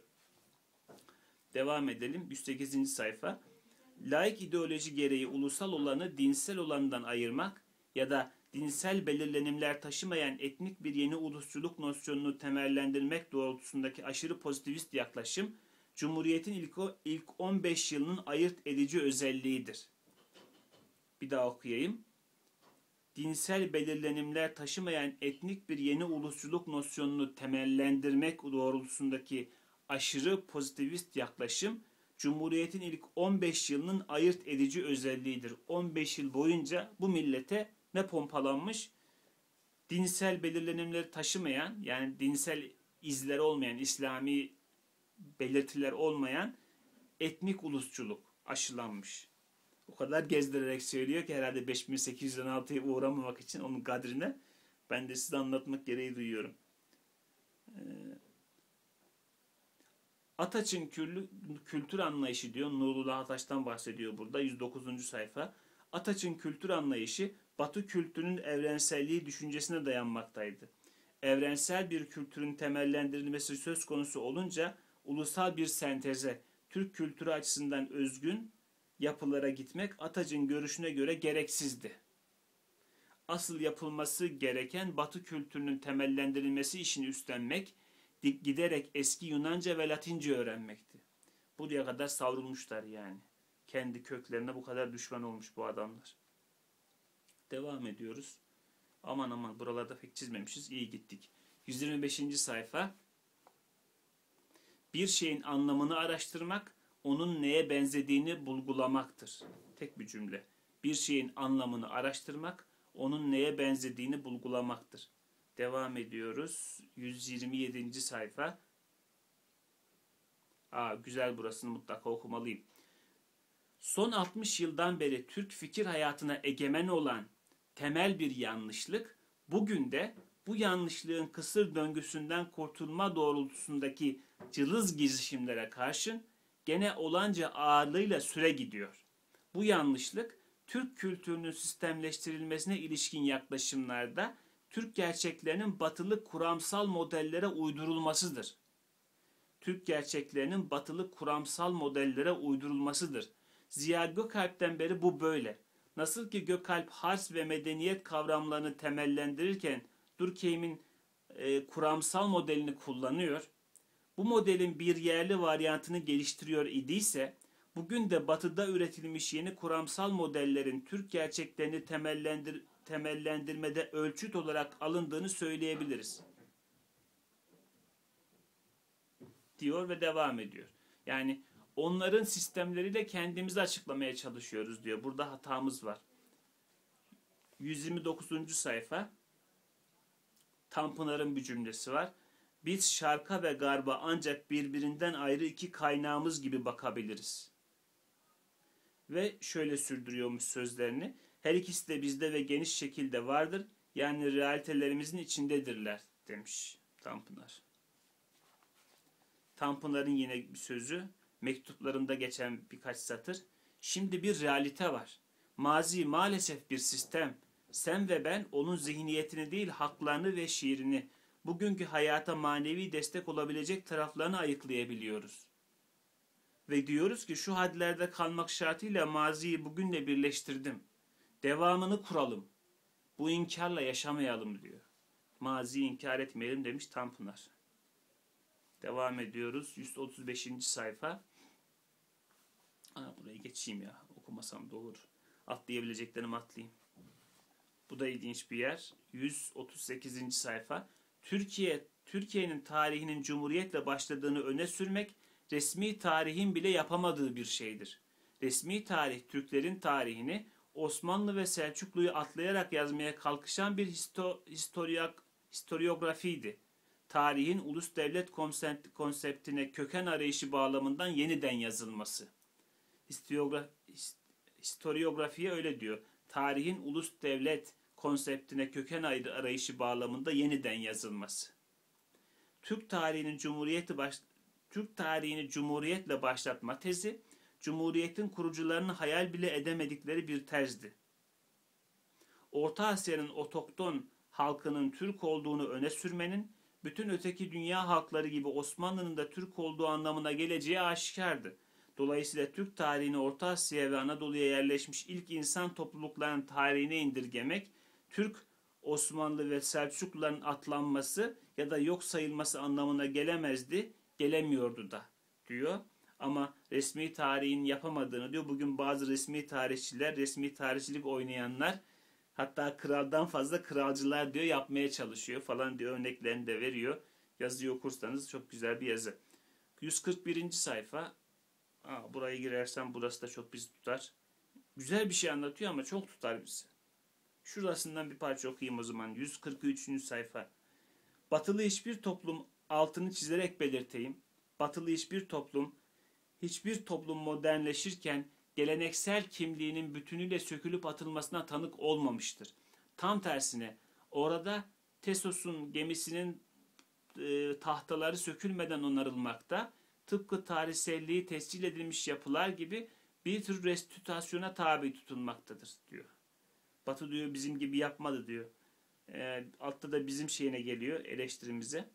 Devam edelim. yüz sekizinci sayfa. Laik ideoloji gereği ulusal olanı dinsel olandan ayırmak ya da dinsel belirlenimler taşımayan etnik bir yeni ulusçuluk nosyonunu temellendirmek doğrultusundaki aşırı pozitivist yaklaşım, Cumhuriyet'in ilk, ilk on beş yılının ayırt edici özelliğidir. Bir daha okuyayım. Dinsel belirlenimler taşımayan etnik bir yeni ulusçuluk nosyonunu temellendirmek doğrultusundaki aşırı pozitivist yaklaşım, Cumhuriyet'in ilk on beş yılının ayırt edici özelliğidir. on beş yıl boyunca bu millete ne pompalanmış? Dinsel belirlenimleri taşımayan, yani dinsel izleri olmayan, İslami belirtiler olmayan etnik ulusçuluk aşılanmış. O kadar gezdirerek söylüyor ki herhalde beş bin sekiz yüz on altıya uğramamak için onun kadrine ben de size anlatmak gereği duyuyorum. Ee, Ataç'ın kültür anlayışı diyor. Nurullah Ataç'tan bahsediyor burada. yüz dokuzuncu sayfa. Ataç'ın kültür anlayışı Batı kültürünün evrenselliği düşüncesine dayanmaktaydı. Evrensel bir kültürün temellendirilmesi söz konusu olunca ulusal bir senteze, Türk kültürü açısından özgün yapılara gitmek Ataç'ın görüşüne göre gereksizdi. Asıl yapılması gereken Batı kültürünün temellendirilmesi işini üstlenmek, giderek eski Yunanca ve Latince öğrenmekti. Buraya kadar savrulmuşlar yani. Kendi köklerine bu kadar düşman olmuş bu adamlar. Devam ediyoruz. Aman aman buralarda pek çizmemişiz. İyi gittik. yüz yirmi beşinci sayfa. Bir şeyin anlamını araştırmak, onun neye benzediğini bulgulamaktır. Tek bir cümle. Bir şeyin anlamını araştırmak, onun neye benzediğini bulgulamaktır. Devam ediyoruz. yüz yirmi yedinci sayfa. Aa, güzel, burasını mutlaka okumalıyım. Son altmış yıldan beri Türk fikir hayatına egemen olan temel bir yanlışlık, bugün de bu yanlışlığın kısır döngüsünden kurtulma doğrultusundaki cılız girişimlere karşın gene olanca ağırlığıyla süre gidiyor. Bu yanlışlık, Türk kültürünün sistemleştirilmesine ilişkin yaklaşımlarda Türk gerçeklerinin batılı kuramsal modellere uydurulmasıdır. Türk gerçeklerinin batılı kuramsal modellere uydurulmasıdır. Ziya Gökalp'ten beri bu böyle. Nasıl ki Gökalp hars ve medeniyet kavramlarını temellendirirken Durkheim'in e, kuramsal modelini kullanıyor, bu modelin bir yerli varyantını geliştiriyor idiyse, bugün de Batı'da üretilmiş yeni kuramsal modellerin Türk gerçeklerini temellendir, temellendirmede ölçüt olarak alındığını söyleyebiliriz. Diyor ve devam ediyor. Yani onların sistemleriyle kendimizi açıklamaya çalışıyoruz diyor. Burada hatamız var. yüz yirmi dokuzuncu sayfa. Tanpınar'ın bir cümlesi var. Biz şarka ve garba ancak birbirinden ayrı iki kaynağımız gibi bakabiliriz. Ve şöyle sürdürüyormuş sözlerini. Her ikisi de bizde ve geniş şekilde vardır. Yani realitelerimizin içindedirler demiş Tanpınar. Tanpınar'ın yine bir sözü, mektuplarında geçen birkaç satır. Şimdi bir realite var. Mazi maalesef bir sistem. Sen ve ben onun zihniyetini değil, haklarını ve şiirini, bugünkü hayata manevi destek olabilecek taraflarını ayıklayabiliyoruz. Ve diyoruz ki şu hadlerde kalmak şartıyla maziyi bugünle birleştirdim. Devamını kuralım. Bu inkarla yaşamayalım diyor. Maziyi inkar etmeyelim demiş Tanpınar. Devam ediyoruz. yüz otuz beşinci sayfa. Aa, burayı geçeyim ya. Okumasam da olur. Atlayabileceklerimi atlayayım. Bu da ilginç bir yer. yüz otuz sekizinci sayfa. Türkiye, Türkiye'nin tarihinin cumhuriyetle başladığını öne sürmek, resmi tarihin bile yapamadığı bir şeydir. Resmi tarih, Türklerin tarihini Osmanlı ve Selçuklu'yu atlayarak yazmaya kalkışan bir histo, historiyak, historiografiydi. Tarihin ulus devlet konseptine köken arayışı bağlamından yeniden yazılması. Historiogra, historiografiye öyle diyor. Tarihin ulus devlet konseptine köken arayışı bağlamında yeniden yazılması. Türk tarihinin cumhuriyeti baş, Türk tarihini cumhuriyetle başlatma tezi, cumhuriyetin kurucularının hayal bile edemedikleri bir tezdi. Orta Asya'nın otokton halkının Türk olduğunu öne sürmenin, bütün öteki dünya halkları gibi Osmanlı'nın da Türk olduğu anlamına geleceği aşikardı. Dolayısıyla Türk tarihini Orta Asya'ya ve Anadolu'ya yerleşmiş ilk insan topluluklarının tarihine indirgemek, Türk, Osmanlı ve Selçukluların atlanması ya da yok sayılması anlamına gelemezdi, gelemiyordu da diyor. Ama resmi tarihin yapamadığını diyor. Bugün bazı resmi tarihçiler, resmi tarihçilik oynayanlar, hatta kraldan fazla kralcılar diyor yapmaya çalışıyor falan diyor. Örneklerini de veriyor. Yazıyı okursanız çok güzel bir yazı. yüz kırk birinci sayfa. Aa, buraya girersem burası da çok bizi tutar. Güzel bir şey anlatıyor ama çok tutar bizi. Şurasından bir parça okuyayım o zaman. yüz kırk üçüncü sayfa. Batılı hiçbir toplum, altını çizerek belirteyim. Batılı hiçbir toplum, hiçbir toplum modernleşirken geleneksel kimliğinin bütünüyle sökülüp atılmasına tanık olmamıştır. Tam tersine orada Tesos'un gemisinin e, tahtaları sökülmeden onarılmakta, tıpkı tarihselliği tescil edilmiş yapılar gibi bir tür restütasyona tabi tutulmaktadır diyor. Batı diyor bizim gibi yapmadı diyor. E, altta da bizim şeyine geliyor eleştirimize.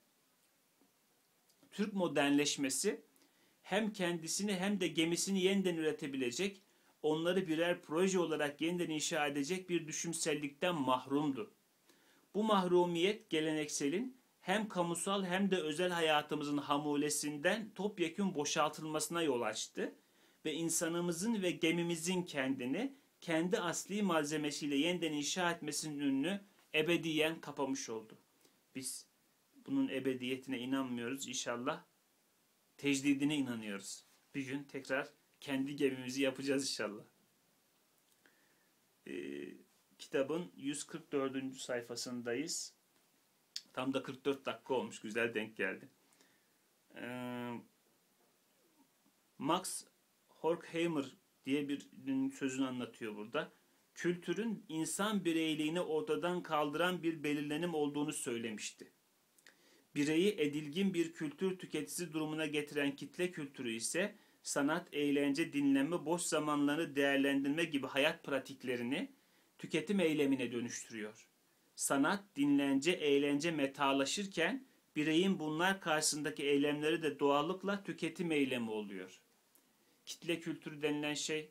Türk modernleşmesi hem kendisini hem de gemisini yeniden üretebilecek, onları birer proje olarak yeniden inşa edecek bir düşünsellikten mahrumdu. Bu mahrumiyet gelenekselin hem kamusal hem de özel hayatımızın hamulesinden topyekün boşaltılmasına yol açtı ve insanımızın ve gemimizin kendini kendi asli malzemesiyle yeniden inşa etmesinin önünü ebediyen kapamış oldu. Biz bunun ebediyetine inanmıyoruz. İnşallah tecdidine inanıyoruz. Bir gün tekrar kendi gemimizi yapacağız inşallah. Ee, kitabın yüz kırk dördüncü sayfasındayız. Tam da kırk dört dakika olmuş. Güzel denk geldi. Ee, Max Horkheimer diye bir sözünü anlatıyor burada. Kültürün insan bireyliğini ortadan kaldıran bir belirlenim olduğunu söylemişti. Bireyi edilgin bir kültür tüketicisi durumuna getiren kitle kültürü ise sanat, eğlence, dinlenme, boş zamanlarını değerlendirme gibi hayat pratiklerini tüketim eylemine dönüştürüyor. Sanat, dinlence, eğlence metalaşırken bireyin bunlar karşısındaki eylemleri de doğallıkla tüketim eylemi oluyor. Kitle kültürü denilen şey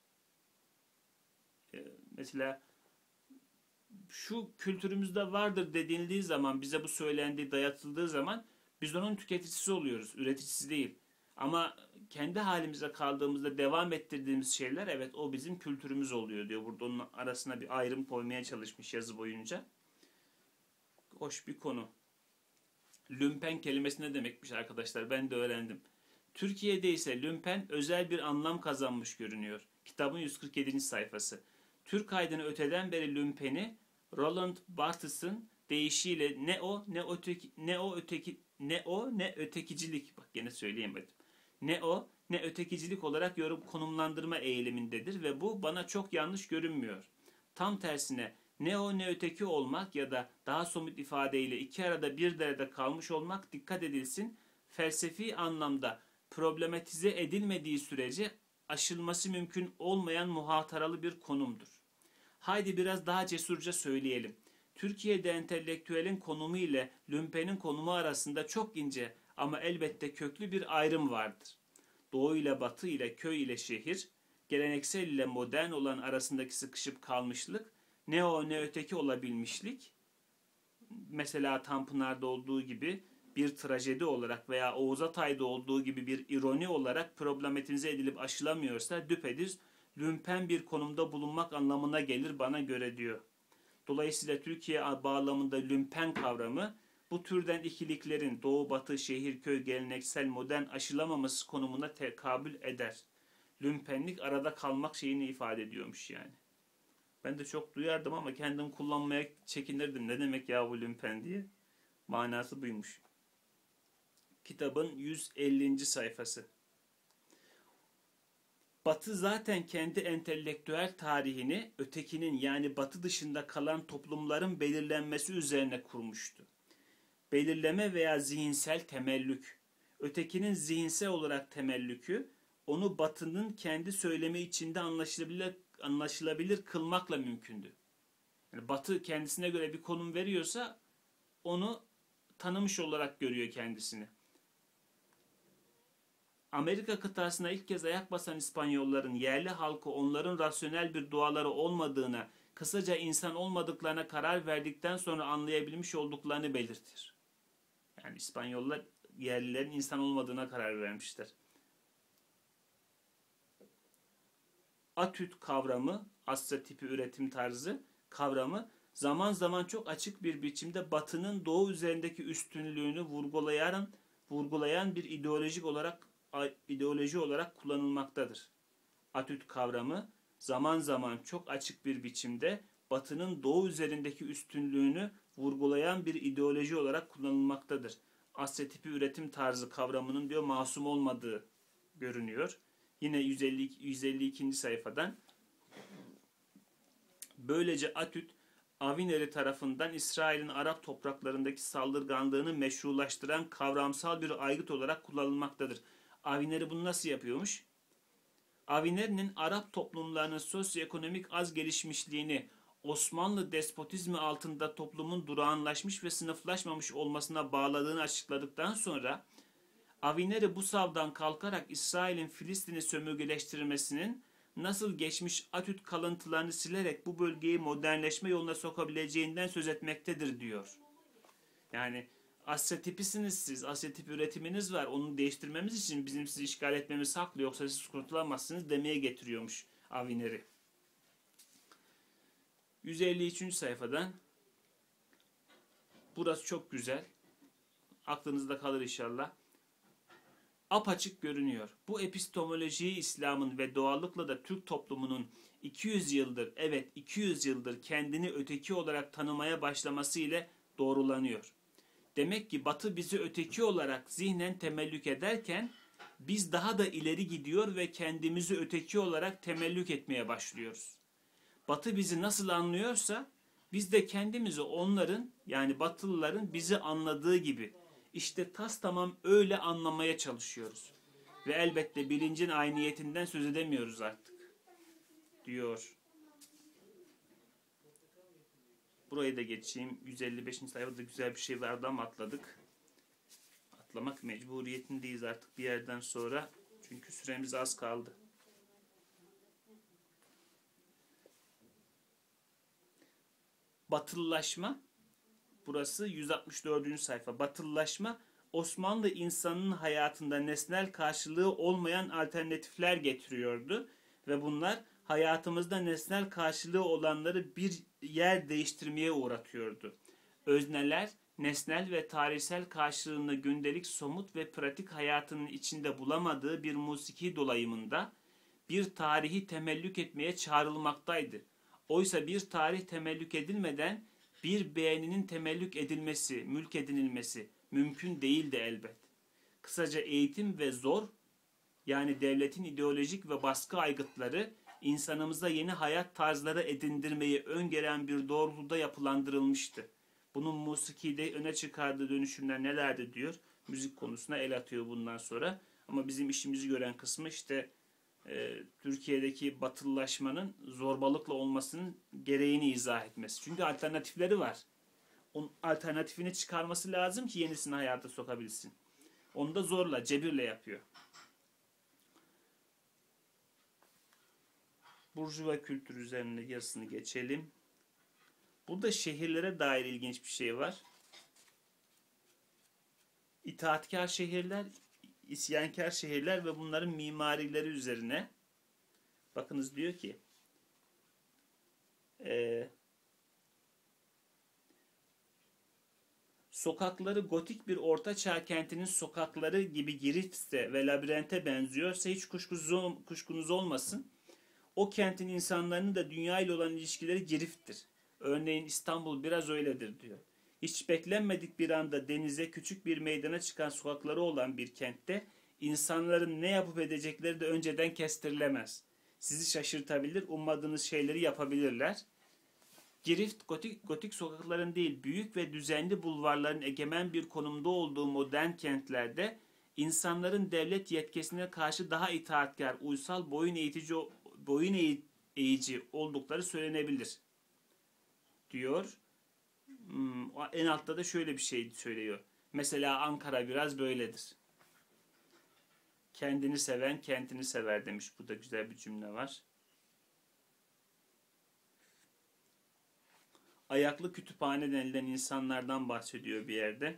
mesela şu kültürümüzde vardır denildiği zaman, bize bu söylendiği, dayatıldığı zaman Biz onun tüketicisi oluyoruz, üreticisi değil. Ama kendi halimize kaldığımızda devam ettirdiğimiz şeyler, evet, o bizim kültürümüz oluyor diyor. Burada onun arasına bir ayrım koymaya çalışmış yazı boyunca. Hoş bir konu. Lümpen kelimesi ne demekmiş arkadaşlar? Ben de öğrendim. Türkiye'de ise lümpen özel bir anlam kazanmış görünüyor. Kitabın yüz kırk yedinci sayfası. Türk aydını öteden beri lümpeni Roland Barthes'ın deyişiyle ne o ne öteki ne o öteki ne o ne ötekicilik, bak gene söyleyemedim. Ne o ne ötekicilik olarak yorum konumlandırma eğilimindedir ve bu bana çok yanlış görünmüyor. Tam tersine ne o ne öteki olmak ya da daha somut ifadeyle iki arada bir derede kalmış olmak, dikkat edilsin, felsefi anlamda problematize edilmediği sürece aşılması mümkün olmayan muhataralı bir konumdur. Haydi biraz daha cesurca söyleyelim. Türkiye'de entelektüelin konumu ile lümpenin konumu arasında çok ince ama elbette köklü bir ayrım vardır. Doğu ile batı ile köy ile şehir, geleneksel ile modern olan arasındaki sıkışıp kalmışlık, ne o ne öteki olabilmişlik, mesela Tanpınar'da olduğu gibi bir trajedi olarak veya Oğuz Atay'da olduğu gibi bir ironi olarak problematize edilip aşılamıyorsa düpedüz lümpen bir konumda bulunmak anlamına gelir bana göre diyor. Dolayısıyla Türkiye bağlamında lümpen kavramı bu türden ikiliklerin doğu, batı, şehir, köy, geleneksel, modern aşılamaması konumuna tekabül eder. Lümpenlik arada kalmak şeyini ifade ediyormuş yani. Ben de çok duyardım ama kendim kullanmaya çekinirdim. Ne demek ya bu lümpen diye. Manası buymuş. Kitabın yüz ellinci sayfası. Batı zaten kendi entelektüel tarihini ötekinin, yani Batı dışında kalan toplumların belirlenmesi üzerine kurmuştu. Belirleme veya zihinsel temellük. Ötekinin zihinsel olarak temellükü, onu Batı'nın kendi söylemi içinde anlaşılabilir, anlaşılabilir kılmakla mümkündü. Yani Batı kendisine göre bir konum veriyorsa onu tanımış olarak görüyor kendisini. Amerika kıtasına ilk kez ayak basan İspanyolların yerli halkı onların rasyonel bir doğaları olmadığına, kısaca insan olmadıklarına karar verdikten sonra anlayabilmiş olduklarını belirtir. Yani İspanyollar yerlilerin insan olmadığına karar vermişler. Atüt kavramı, Asya tipi üretim tarzı kavramı zaman zaman çok açık bir biçimde Batı'nın Doğu üzerindeki üstünlüğünü vurgulayan, vurgulayan bir ideolojik olarak ideoloji olarak kullanılmaktadır. Atüt kavramı zaman zaman çok açık bir biçimde Batı'nın Doğu üzerindeki üstünlüğünü vurgulayan bir ideoloji olarak kullanılmaktadır. Asya tipi üretim tarzı kavramının diyor masum olmadığı görünüyor. Yine yüz elli, yüz elli ikinci sayfadan. Böylece Atüt, Avineri tarafından İsrail'in Arap topraklarındaki saldırganlığını meşrulaştıran kavramsal bir aygıt olarak kullanılmaktadır. Avineri bunu nasıl yapıyormuş? Avineri'nin Arap toplumlarının sosyoekonomik az gelişmişliğini, Osmanlı despotizmi altında toplumun durağanlaşmış ve sınıflaşmamış olmasına bağladığını açıkladıktan sonra, Avineri bu savdan kalkarak İsrail'in Filistin'i sömürgeleştirmesinin nasıl geçmiş Atüt kalıntılarını silerek bu bölgeyi modernleşme yoluna sokabileceğinden söz etmektedir diyor. Yani Asya tipisiniz siz, Asya tipi üretiminiz var, onu değiştirmemiz için bizim sizi işgal etmemiz haklı, yoksa siz kurtulamazsınız demeye getiriyormuş Avineri. yüz elli üçüncü sayfadan, burası çok güzel, aklınızda kalır inşallah. Apaçık görünüyor. Bu epistemolojiyi İslam'ın ve doğallıkla da Türk toplumunun iki yüz yıldır, evet iki yüz yıldır kendini öteki olarak tanımaya başlaması ile doğrulanıyor. Demek ki Batı bizi öteki olarak zihnen temellük ederken biz daha da ileri gidiyor ve kendimizi öteki olarak temellük etmeye başlıyoruz. Batı bizi nasıl anlıyorsa biz de kendimizi onların, yani Batılıların bizi anladığı gibi işte tas tamam öyle anlamaya çalışıyoruz. Ve elbette bilincin ayniyetinden söz edemiyoruz artık diyor. Burayı da geçeyim. yüz elli beşinci sayfada güzel bir şey vardı ama atladık. Atlamak mecburiyetindeyiz artık bir yerden sonra. Çünkü süremiz az kaldı. Batılılaşma. Burası yüz altmış dördüncü sayfa. Batılılaşma Osmanlı insanının hayatında nesnel karşılığı olmayan alternatifler getiriyordu ve bunlar hayatımızda nesnel karşılığı olanları bir yer değiştirmeye uğratıyordu. Özneler, nesnel ve tarihsel karşılığını gündelik somut ve pratik hayatının içinde bulamadığı bir musiki dolayımında bir tarihi temellük etmeye çağrılmaktaydı. Oysa bir tarih temellük edilmeden bir beğeninin temellük edilmesi, mülk edinilmesi mümkün değildi elbet. Kısaca eğitim ve zor, yani devletin ideolojik ve baskı aygıtları insanımıza yeni hayat tarzları edindirmeyi öngören bir doğrultuda yapılandırılmıştı. Bunun musikide öne çıkardığı dönüşümler nelerdi diyor. Müzik konusuna el atıyor bundan sonra. Ama bizim işimizi gören kısmı işte e, Türkiye'deki batılılaşmanın zorbalıkla olmasının gereğini izah etmesi. Çünkü alternatifleri var. Onun alternatifini çıkarması lazım ki yenisini hayata sokabilsin. Onu da zorla, cebirle yapıyor. Burjuva kültürü üzerinde yarısını geçelim. Burada şehirlere dair ilginç bir şey var. İtaatkar şehirler, isyankar şehirler ve bunların mimarileri üzerine. Bakınız diyor ki e, sokakları gotik bir ortaçağ kentinin sokakları gibi girifse ve labirente benziyorsa hiç kuşkunuz, kuşkunuz olmasın. O kentin insanların da dünya ile olan ilişkileri girifttir. Örneğin İstanbul biraz öyledir diyor. Hiç beklenmedik bir anda denize, küçük bir meydana çıkan sokakları olan bir kentte insanların ne yapıp edecekleri de önceden kestirilemez. Sizi şaşırtabilir, ummadığınız şeyleri yapabilirler. Girift, gotik, gotik sokakların değil, büyük ve düzenli bulvarların egemen bir konumda olduğu modern kentlerde insanların devlet yetkisine karşı daha itaatkar, uysal, boyun eğitici, boyun eğici oldukları söylenebilir diyor. Hmm, en altta da şöyle bir şey söylüyor. Mesela Ankara biraz böyledir. Kendini seven kentini sever demiş. Burada güzel bir cümle var. Ayaklı kütüphane denilen insanlardan bahsediyor bir yerde.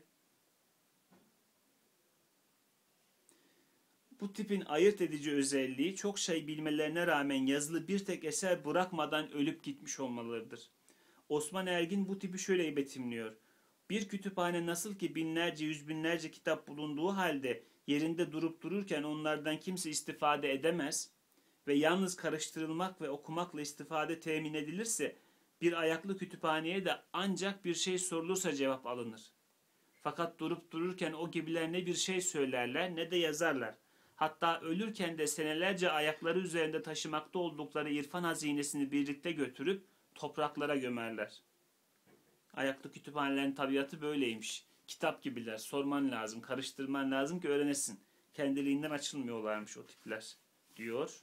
Bu tipin ayırt edici özelliği çok şey bilmelerine rağmen yazılı bir tek eser bırakmadan ölüp gitmiş olmalarıdır. Osman Ergin bu tipi şöyle betimliyor. Bir kütüphane nasıl ki binlerce yüz binlerce kitap bulunduğu halde yerinde durup dururken onlardan kimse istifade edemez ve yalnız karıştırılmak ve okumakla istifade temin edilirse bir ayaklı kütüphaneye de ancak bir şey sorulursa cevap alınır. Fakat durup dururken o gibiler ne bir şey söylerler ne de yazarlar. Hatta ölürken de senelerce ayakları üzerinde taşımakta oldukları irfan hazinesini birlikte götürüp topraklara gömerler. Ayaklı kütüphanelerin tabiatı böyleymiş. Kitap gibiler. Sorman lazım, karıştırman lazım ki öğrenesin. Kendiliğinden açılmıyorlarmış o tipler diyor.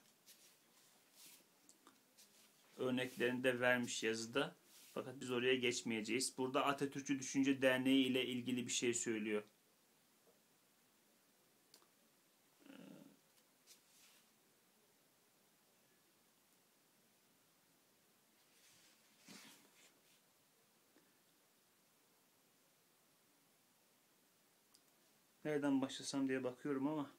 Örneklerini de vermiş yazıda. Fakat biz oraya geçmeyeceğiz. Burada Atatürkçü Düşünce Derneği ile ilgili bir şey söylüyor. Nereden başlasam diye bakıyorum ama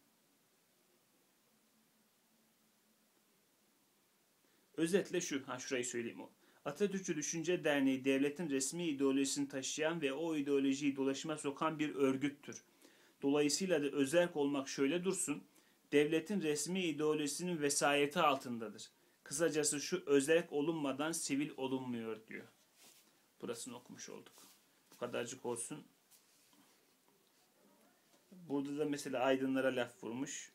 özetle şu, ha şurayı söyleyeyim o. Atatürkçü Düşünce Derneği devletin resmi ideolojisini taşıyan ve o ideolojiyi dolaşıma sokan bir örgüttür. Dolayısıyla da özerk olmak şöyle dursun, devletin resmi ideolojisinin vesayeti altındadır. Kısacası şu özerk olunmadan sivil olunmuyor diyor. Burasını okumuş olduk. Bu kadarcık olsun. Burada da mesela aydınlara laf vurmuş.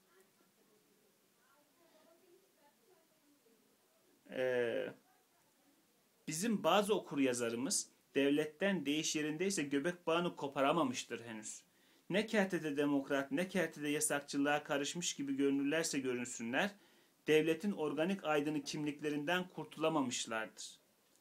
Ee, bizim bazı okur yazarımız devletten değiş yerindeyse göbek bağını koparamamıştır henüz. Ne kertede demokrat ne kertede yasakçılığa karışmış gibi görünürlerse görünsünler, devletin organik aydını kimliklerinden kurtulamamışlardır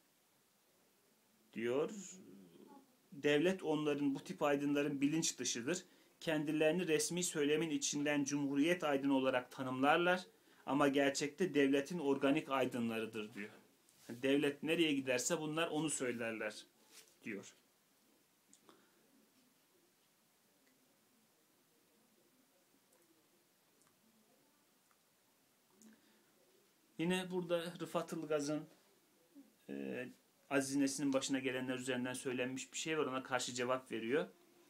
diyor. Devlet onların, bu tip aydınların bilinç dışıdır. Kendilerini resmi söylemin içinden cumhuriyet aydını olarak tanımlarlar ama gerçekte devletin organik aydınlarıdır diyor. Devlet nereye giderse bunlar onu söylerler diyor. Yine burada Rıfat Ilgaz'ın e, Aziz Nesin'in başına gelenler üzerinden söylenmiş bir şey var. Ona karşı cevap veriyor.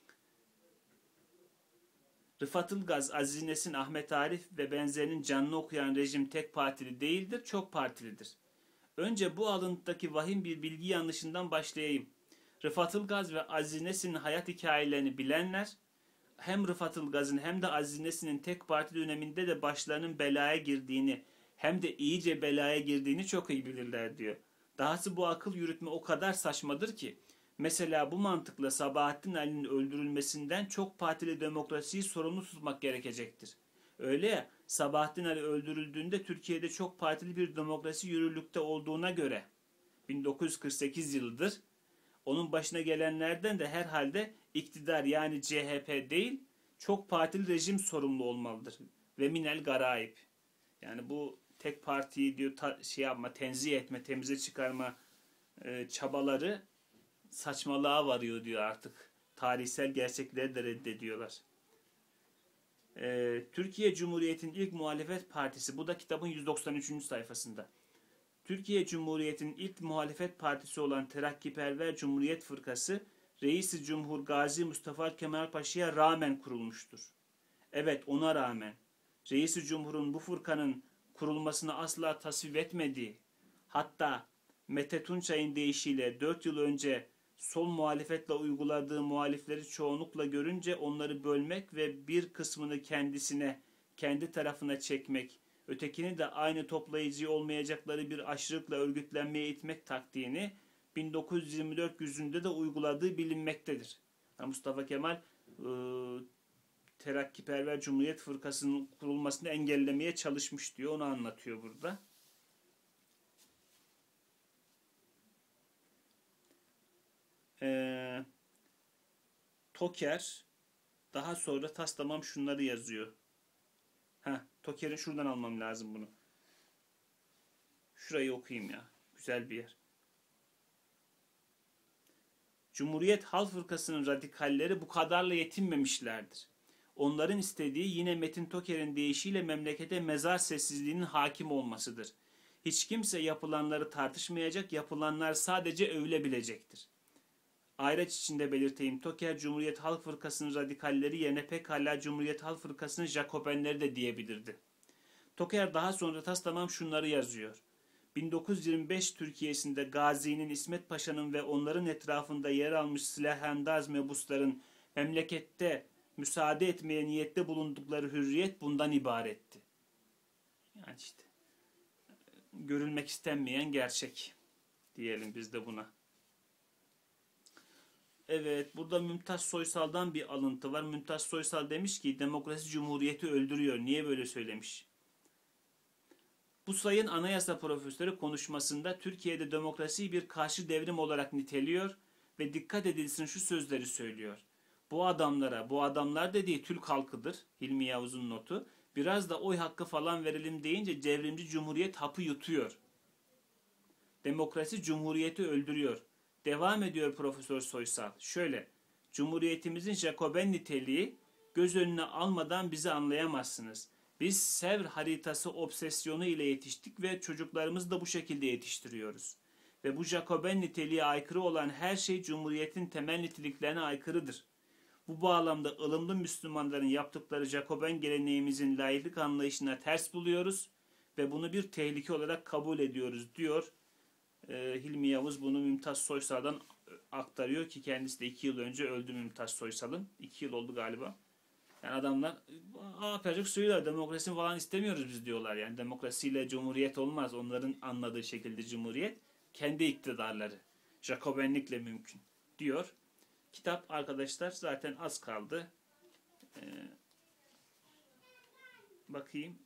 Rıfat Ilgaz, Aziz Nesin, Ahmet Arif ve benzerinin canını okuyan rejim tek partili değildir, çok partilidir. Önce bu alıntıdaki vahim bir bilgi yanlışından başlayayım. Rıfat Ilgaz ve Aziz Nesin'in hayat hikayelerini bilenler, hem Rıfat Ilgaz'ın hem de Aziz Nesin'in tek parti döneminde de başlarının belaya girdiğini, hem de iyice belaya girdiğini çok iyi bilirler diyor. Dahası bu akıl yürütme o kadar saçmadır ki, mesela bu mantıkla Sabahattin Ali'nin öldürülmesinden çok partili demokrasiyi sorumlu tutmak gerekecektir. Öyle ya, Sabahattin Ali öldürüldüğünde Türkiye'de çok partili bir demokrasi yürürlükte olduğuna göre bin dokuz yüz kırk sekiz yılıdır. Onun başına gelenlerden de herhalde iktidar yani C H P değil, çok partili rejim sorumlu olmalıdır. Ve minel garaib. Yani bu tek partiyi diyor ta, şey yapma, tenzih etme, temize çıkarma e, çabaları saçmalığa varıyor diyor artık. Tarihsel gerçekleri de reddediyorlar. Ee, Türkiye Cumhuriyeti'nin ilk muhalefet partisi, bu da kitabın yüz doksan üçüncü sayfasında. Türkiye Cumhuriyeti'nin ilk muhalefet partisi olan Terakkiperver Cumhuriyet Fırkası, Reis-i Cumhur Gazi Mustafa Kemal Paşa'ya rağmen kurulmuştur. Evet, ona rağmen. Reis-i Cumhur'un bu fırkanın kurulmasını asla tasvip etmediği, hatta Mete Tunçay'ın deyişiyle dört yıl önce sol muhalefetle uyguladığı muhalifleri çoğunlukla görünce onları bölmek ve bir kısmını kendisine, kendi tarafına çekmek, ötekini de aynı toplayıcı olmayacakları bir aşırılıkla örgütlenmeye itmek taktiğini bin dokuz yüz yirmi dört yüzünde de uyguladığı bilinmektedir. Yani Mustafa Kemal e, Terakkiperver Cumhuriyet Fırkası'nın kurulmasını engellemeye çalışmış diyor. Onu anlatıyor burada. Ee, Toker daha sonra tas tamam şunları yazıyor. Heh, Toker'in şuradan almam lazım bunu. Şurayı okuyayım ya. Güzel bir yer. Cumhuriyet Halk Fırkası'nın radikalleri bu kadarla yetinmemişlerdir. Onların istediği yine Metin Toker'in deyişiyle memlekete mezar sessizliğinin hakim olmasıdır. Hiç kimse yapılanları tartışmayacak, yapılanlar sadece övülebilecektir. Ayraç içinde belirteyim, Toker Cumhuriyet Halk Fırkası'nın radikalleri yerine pekala Cumhuriyet Halk Fırkası'nın Jacobenleri de diyebilirdi. Toker daha sonra taslamam şunları yazıyor. bin dokuz yüz yirmi beş Türkiye'sinde Gazi'nin, İsmet Paşa'nın ve onların etrafında yer almış silahendaz mebusların memlekette müsaade etmeye niyette bulundukları hürriyet bundan ibaretti. Yani işte görülmek istenmeyen gerçek diyelim biz de buna. Evet, burada Mümtaz Soysal'dan bir alıntı var. Mümtaz Soysal demiş ki demokrasi cumhuriyeti öldürüyor. Niye böyle söylemiş? Bu sayın anayasa profesörü konuşmasında Türkiye'de demokrasiyi bir karşı devrim olarak niteliyor ve dikkat edilsin şu sözleri söylüyor. Bu adamlara, bu adamlar dediği Türk halkıdır, Hilmi Yavuz'un notu, biraz da oy hakkı falan verelim deyince devrimci cumhuriyet hapı yutuyor. Demokrasi cumhuriyeti öldürüyor. Devam ediyor Profesör Soysal. Şöyle, Cumhuriyetimizin Jacoben niteliği göz önüne almadan bizi anlayamazsınız. Biz Sevr haritası obsesyonu ile yetiştik ve çocuklarımızı da bu şekilde yetiştiriyoruz. Ve bu Jacoben niteliğe aykırı olan her şey Cumhuriyet'in temel niteliklerine aykırıdır. Bu bağlamda ılımlı Müslümanların yaptıkları Jacoben geleneğimizin laiklik anlayışına ters buluyoruz ve bunu bir tehlike olarak kabul ediyoruz diyor. Ee, Hilmi Yavuz bunu Mümtaz Soysal'dan aktarıyor ki kendisi de iki yıl önce öldü Mümtaz Soysal'ın. iki yıl oldu galiba. Yani adamlar apacık söylüyorlar, demokrasi falan istemiyoruz biz diyorlar. Yani demokrasiyle cumhuriyet olmaz. Onların anladığı şekilde cumhuriyet kendi iktidarları. Jacobenlikle mümkün diyor. Kitap arkadaşlar zaten az kaldı. Ee, bakayım.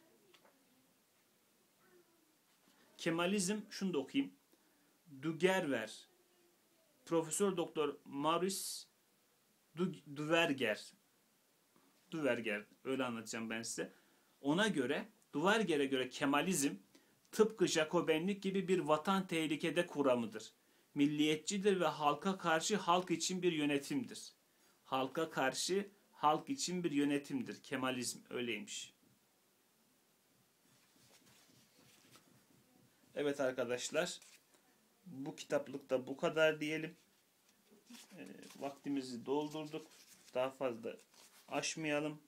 Kemalizm, şunu da okuyayım. Dugerver. Profesör Doktor Maurice Duverger. Duverger, öyle anlatacağım ben size. Ona göre, Duverger'e göre Kemalizm tıpkı Jacobenlik gibi bir vatan tehlikede kuramıdır. Milliyetçidir ve halka karşı halk için bir yönetimdir. Halka karşı halk için bir yönetimdir. Kemalizm öyleymiş. Evet arkadaşlar, bu kitaplık da bu kadar diyelim. E, vaktimizi doldurduk. Daha fazla aşmayalım,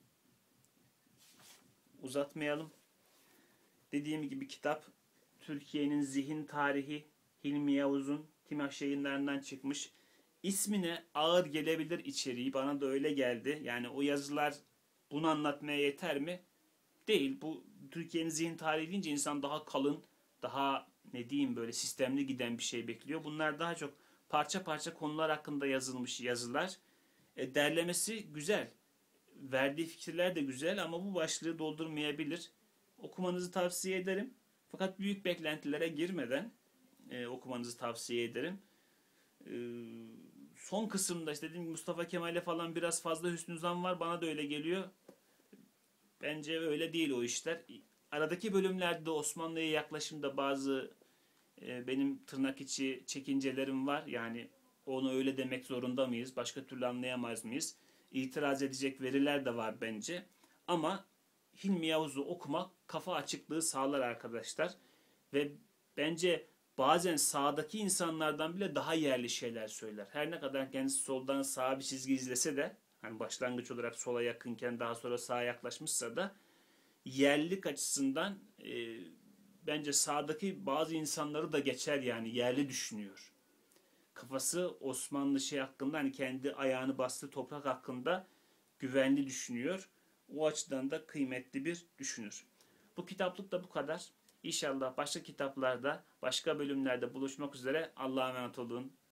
uzatmayalım. Dediğim gibi kitap Türkiye'nin zihin tarihi, Hilmi Yavuz'un Timaş Yayınları'ndan çıkmış. İsmine ağır gelebilir içeriği. Bana da öyle geldi. Yani o yazılar bunu anlatmaya yeter mi? Değil. Bu Türkiye'nin zihin tarihi deyince insan daha kalın, daha ne diyeyim böyle sistemli giden bir şey bekliyor. Bunlar daha çok parça parça konular hakkında yazılmış yazılar. E, derlemesi güzel. Verdiği fikirler de güzel ama bu başlığı doldurmayabilir. Okumanızı tavsiye ederim. Fakat büyük beklentilere girmeden e, okumanızı tavsiye ederim. E, son kısımda işte dediğim gibi Mustafa Kemal'e falan biraz fazla hüsnü zan var. Bana da öyle geliyor. Bence öyle değil o işler. Aradaki bölümlerde Osmanlı'ya yaklaşımda bazı e, benim tırnak içi çekincelerim var. Yani onu öyle demek zorunda mıyız? Başka türlü anlayamaz mıyız? İtiraz edecek veriler de var bence. Ama Hilmi Yavuz'u okumak kafa açıklığı sağlar arkadaşlar. Ve bence bazen sağdaki insanlardan bile daha yerli şeyler söyler. Her ne kadar kendisi soldan sağa bir çizgi izlese de, hani başlangıç olarak sola yakınken daha sonra sağa yaklaşmışsa da yerlilik açısından e, bence sağdaki bazı insanları da geçer, yani yerli düşünüyor. Kafası Osmanlı şey hakkında, hani kendi ayağını bastığı toprak hakkında güvenli düşünüyor. O açıdan da kıymetli bir düşünür. Bu kitaplık da bu kadar. İnşallah başka kitaplarda, başka bölümlerde buluşmak üzere. Allah'a emanet olun.